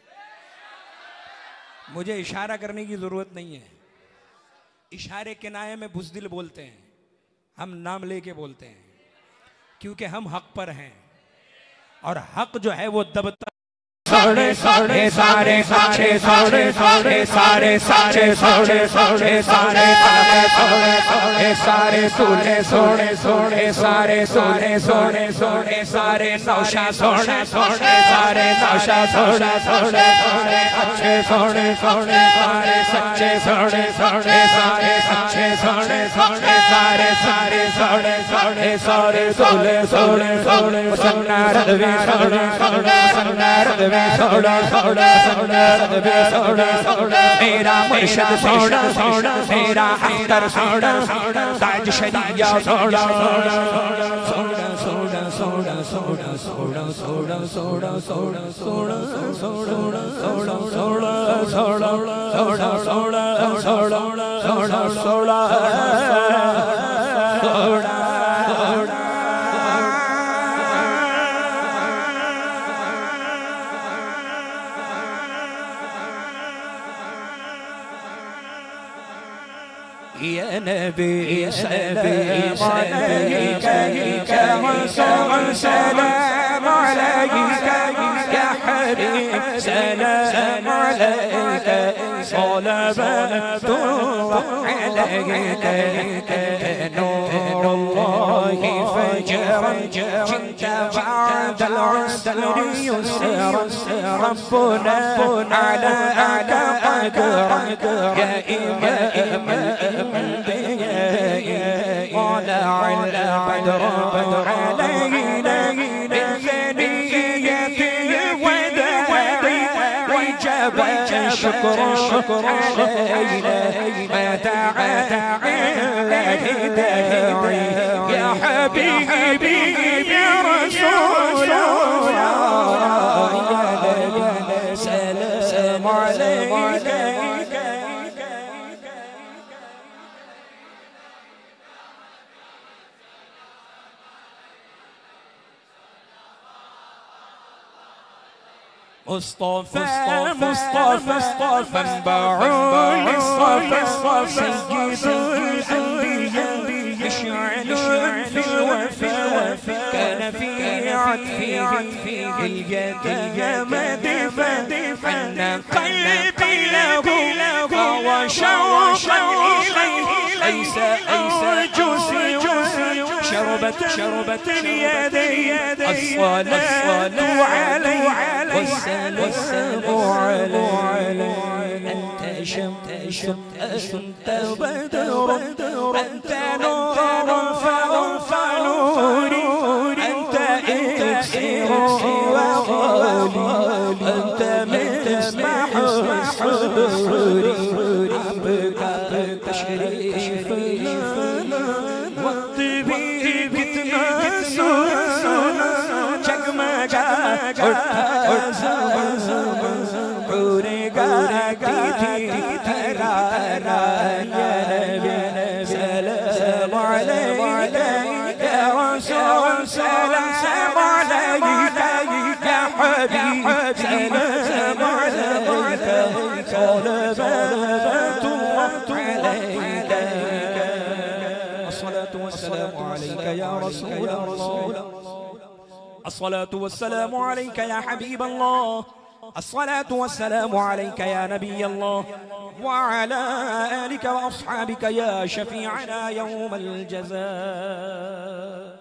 मुझे इशारा करने की जरूरत नहीं है। इशारे किनाये में बुज़दिल बोलते हैं, हम नाम लेके बोलते हैं, क्योंकि हम हक पर हैं और हक जो है वो दबता सारे सारे सारे सारे सारे सारे सारे सारे सारे सारे सारे सारे सारे सोने सोने सोने सारे सोने सोने सोने सारे नौशा सोने सोने सारे नौशा सोने सोने सोने अच्छे सोने सोने सारे सच्चे सोने सोने सारे सच्चे सोने सोने सारे सारे सोने सोने सारे सोने सोने सोने सन्ना रदवे सोने सोने सन्ना रदवे सोना सोना सोना सोना सोना मेरा मुर्शिद सोना सोना मेरा अख्तर सोना सोना ताज शरिया सोना सोना सोना सोना सोना सोना सोना सोना सोना सोना सोना सोना सोना सोना सोना सोना सोना सोना सोना يا نبي سلام عليك يا رسول سلام عليك يا حبيب سلام عليك صلوات الله عليك نور الله فجرا جئت بعد العسر يسرا ربنا على قدرك يا إمام طلع البدر علينا من ثنية الوداع وجب الشكر علينا ما دعا الهداية يا حبيبي يا رسول الله سلام عليك مصطفى مصطفى مصطفى منبع الصفا سيد الأنبياء مشعل في الوفاء كان في عطفه اليتامى دفا أن قلبي له وشوقا إليه ليس جوسي شربت اليدين الصلاة عليه والسلام عليه أنت شمس أنت بدر أنت نور فنوري أنت إكسير وغالي أنت مسمح حضوري عبك تشريف لنا والطبيب سلام عليك يا رسول سلام عليك يا حبيب سلام عليك صلوات عليك الصلاة والسلام عليك يا رسول الله الصلاة والسلام عليك يا حبيب الله الصلاة والسلام عليك يا نبي الله وعلى آلك وأصحابك يا شفيعنا يوم الجزاء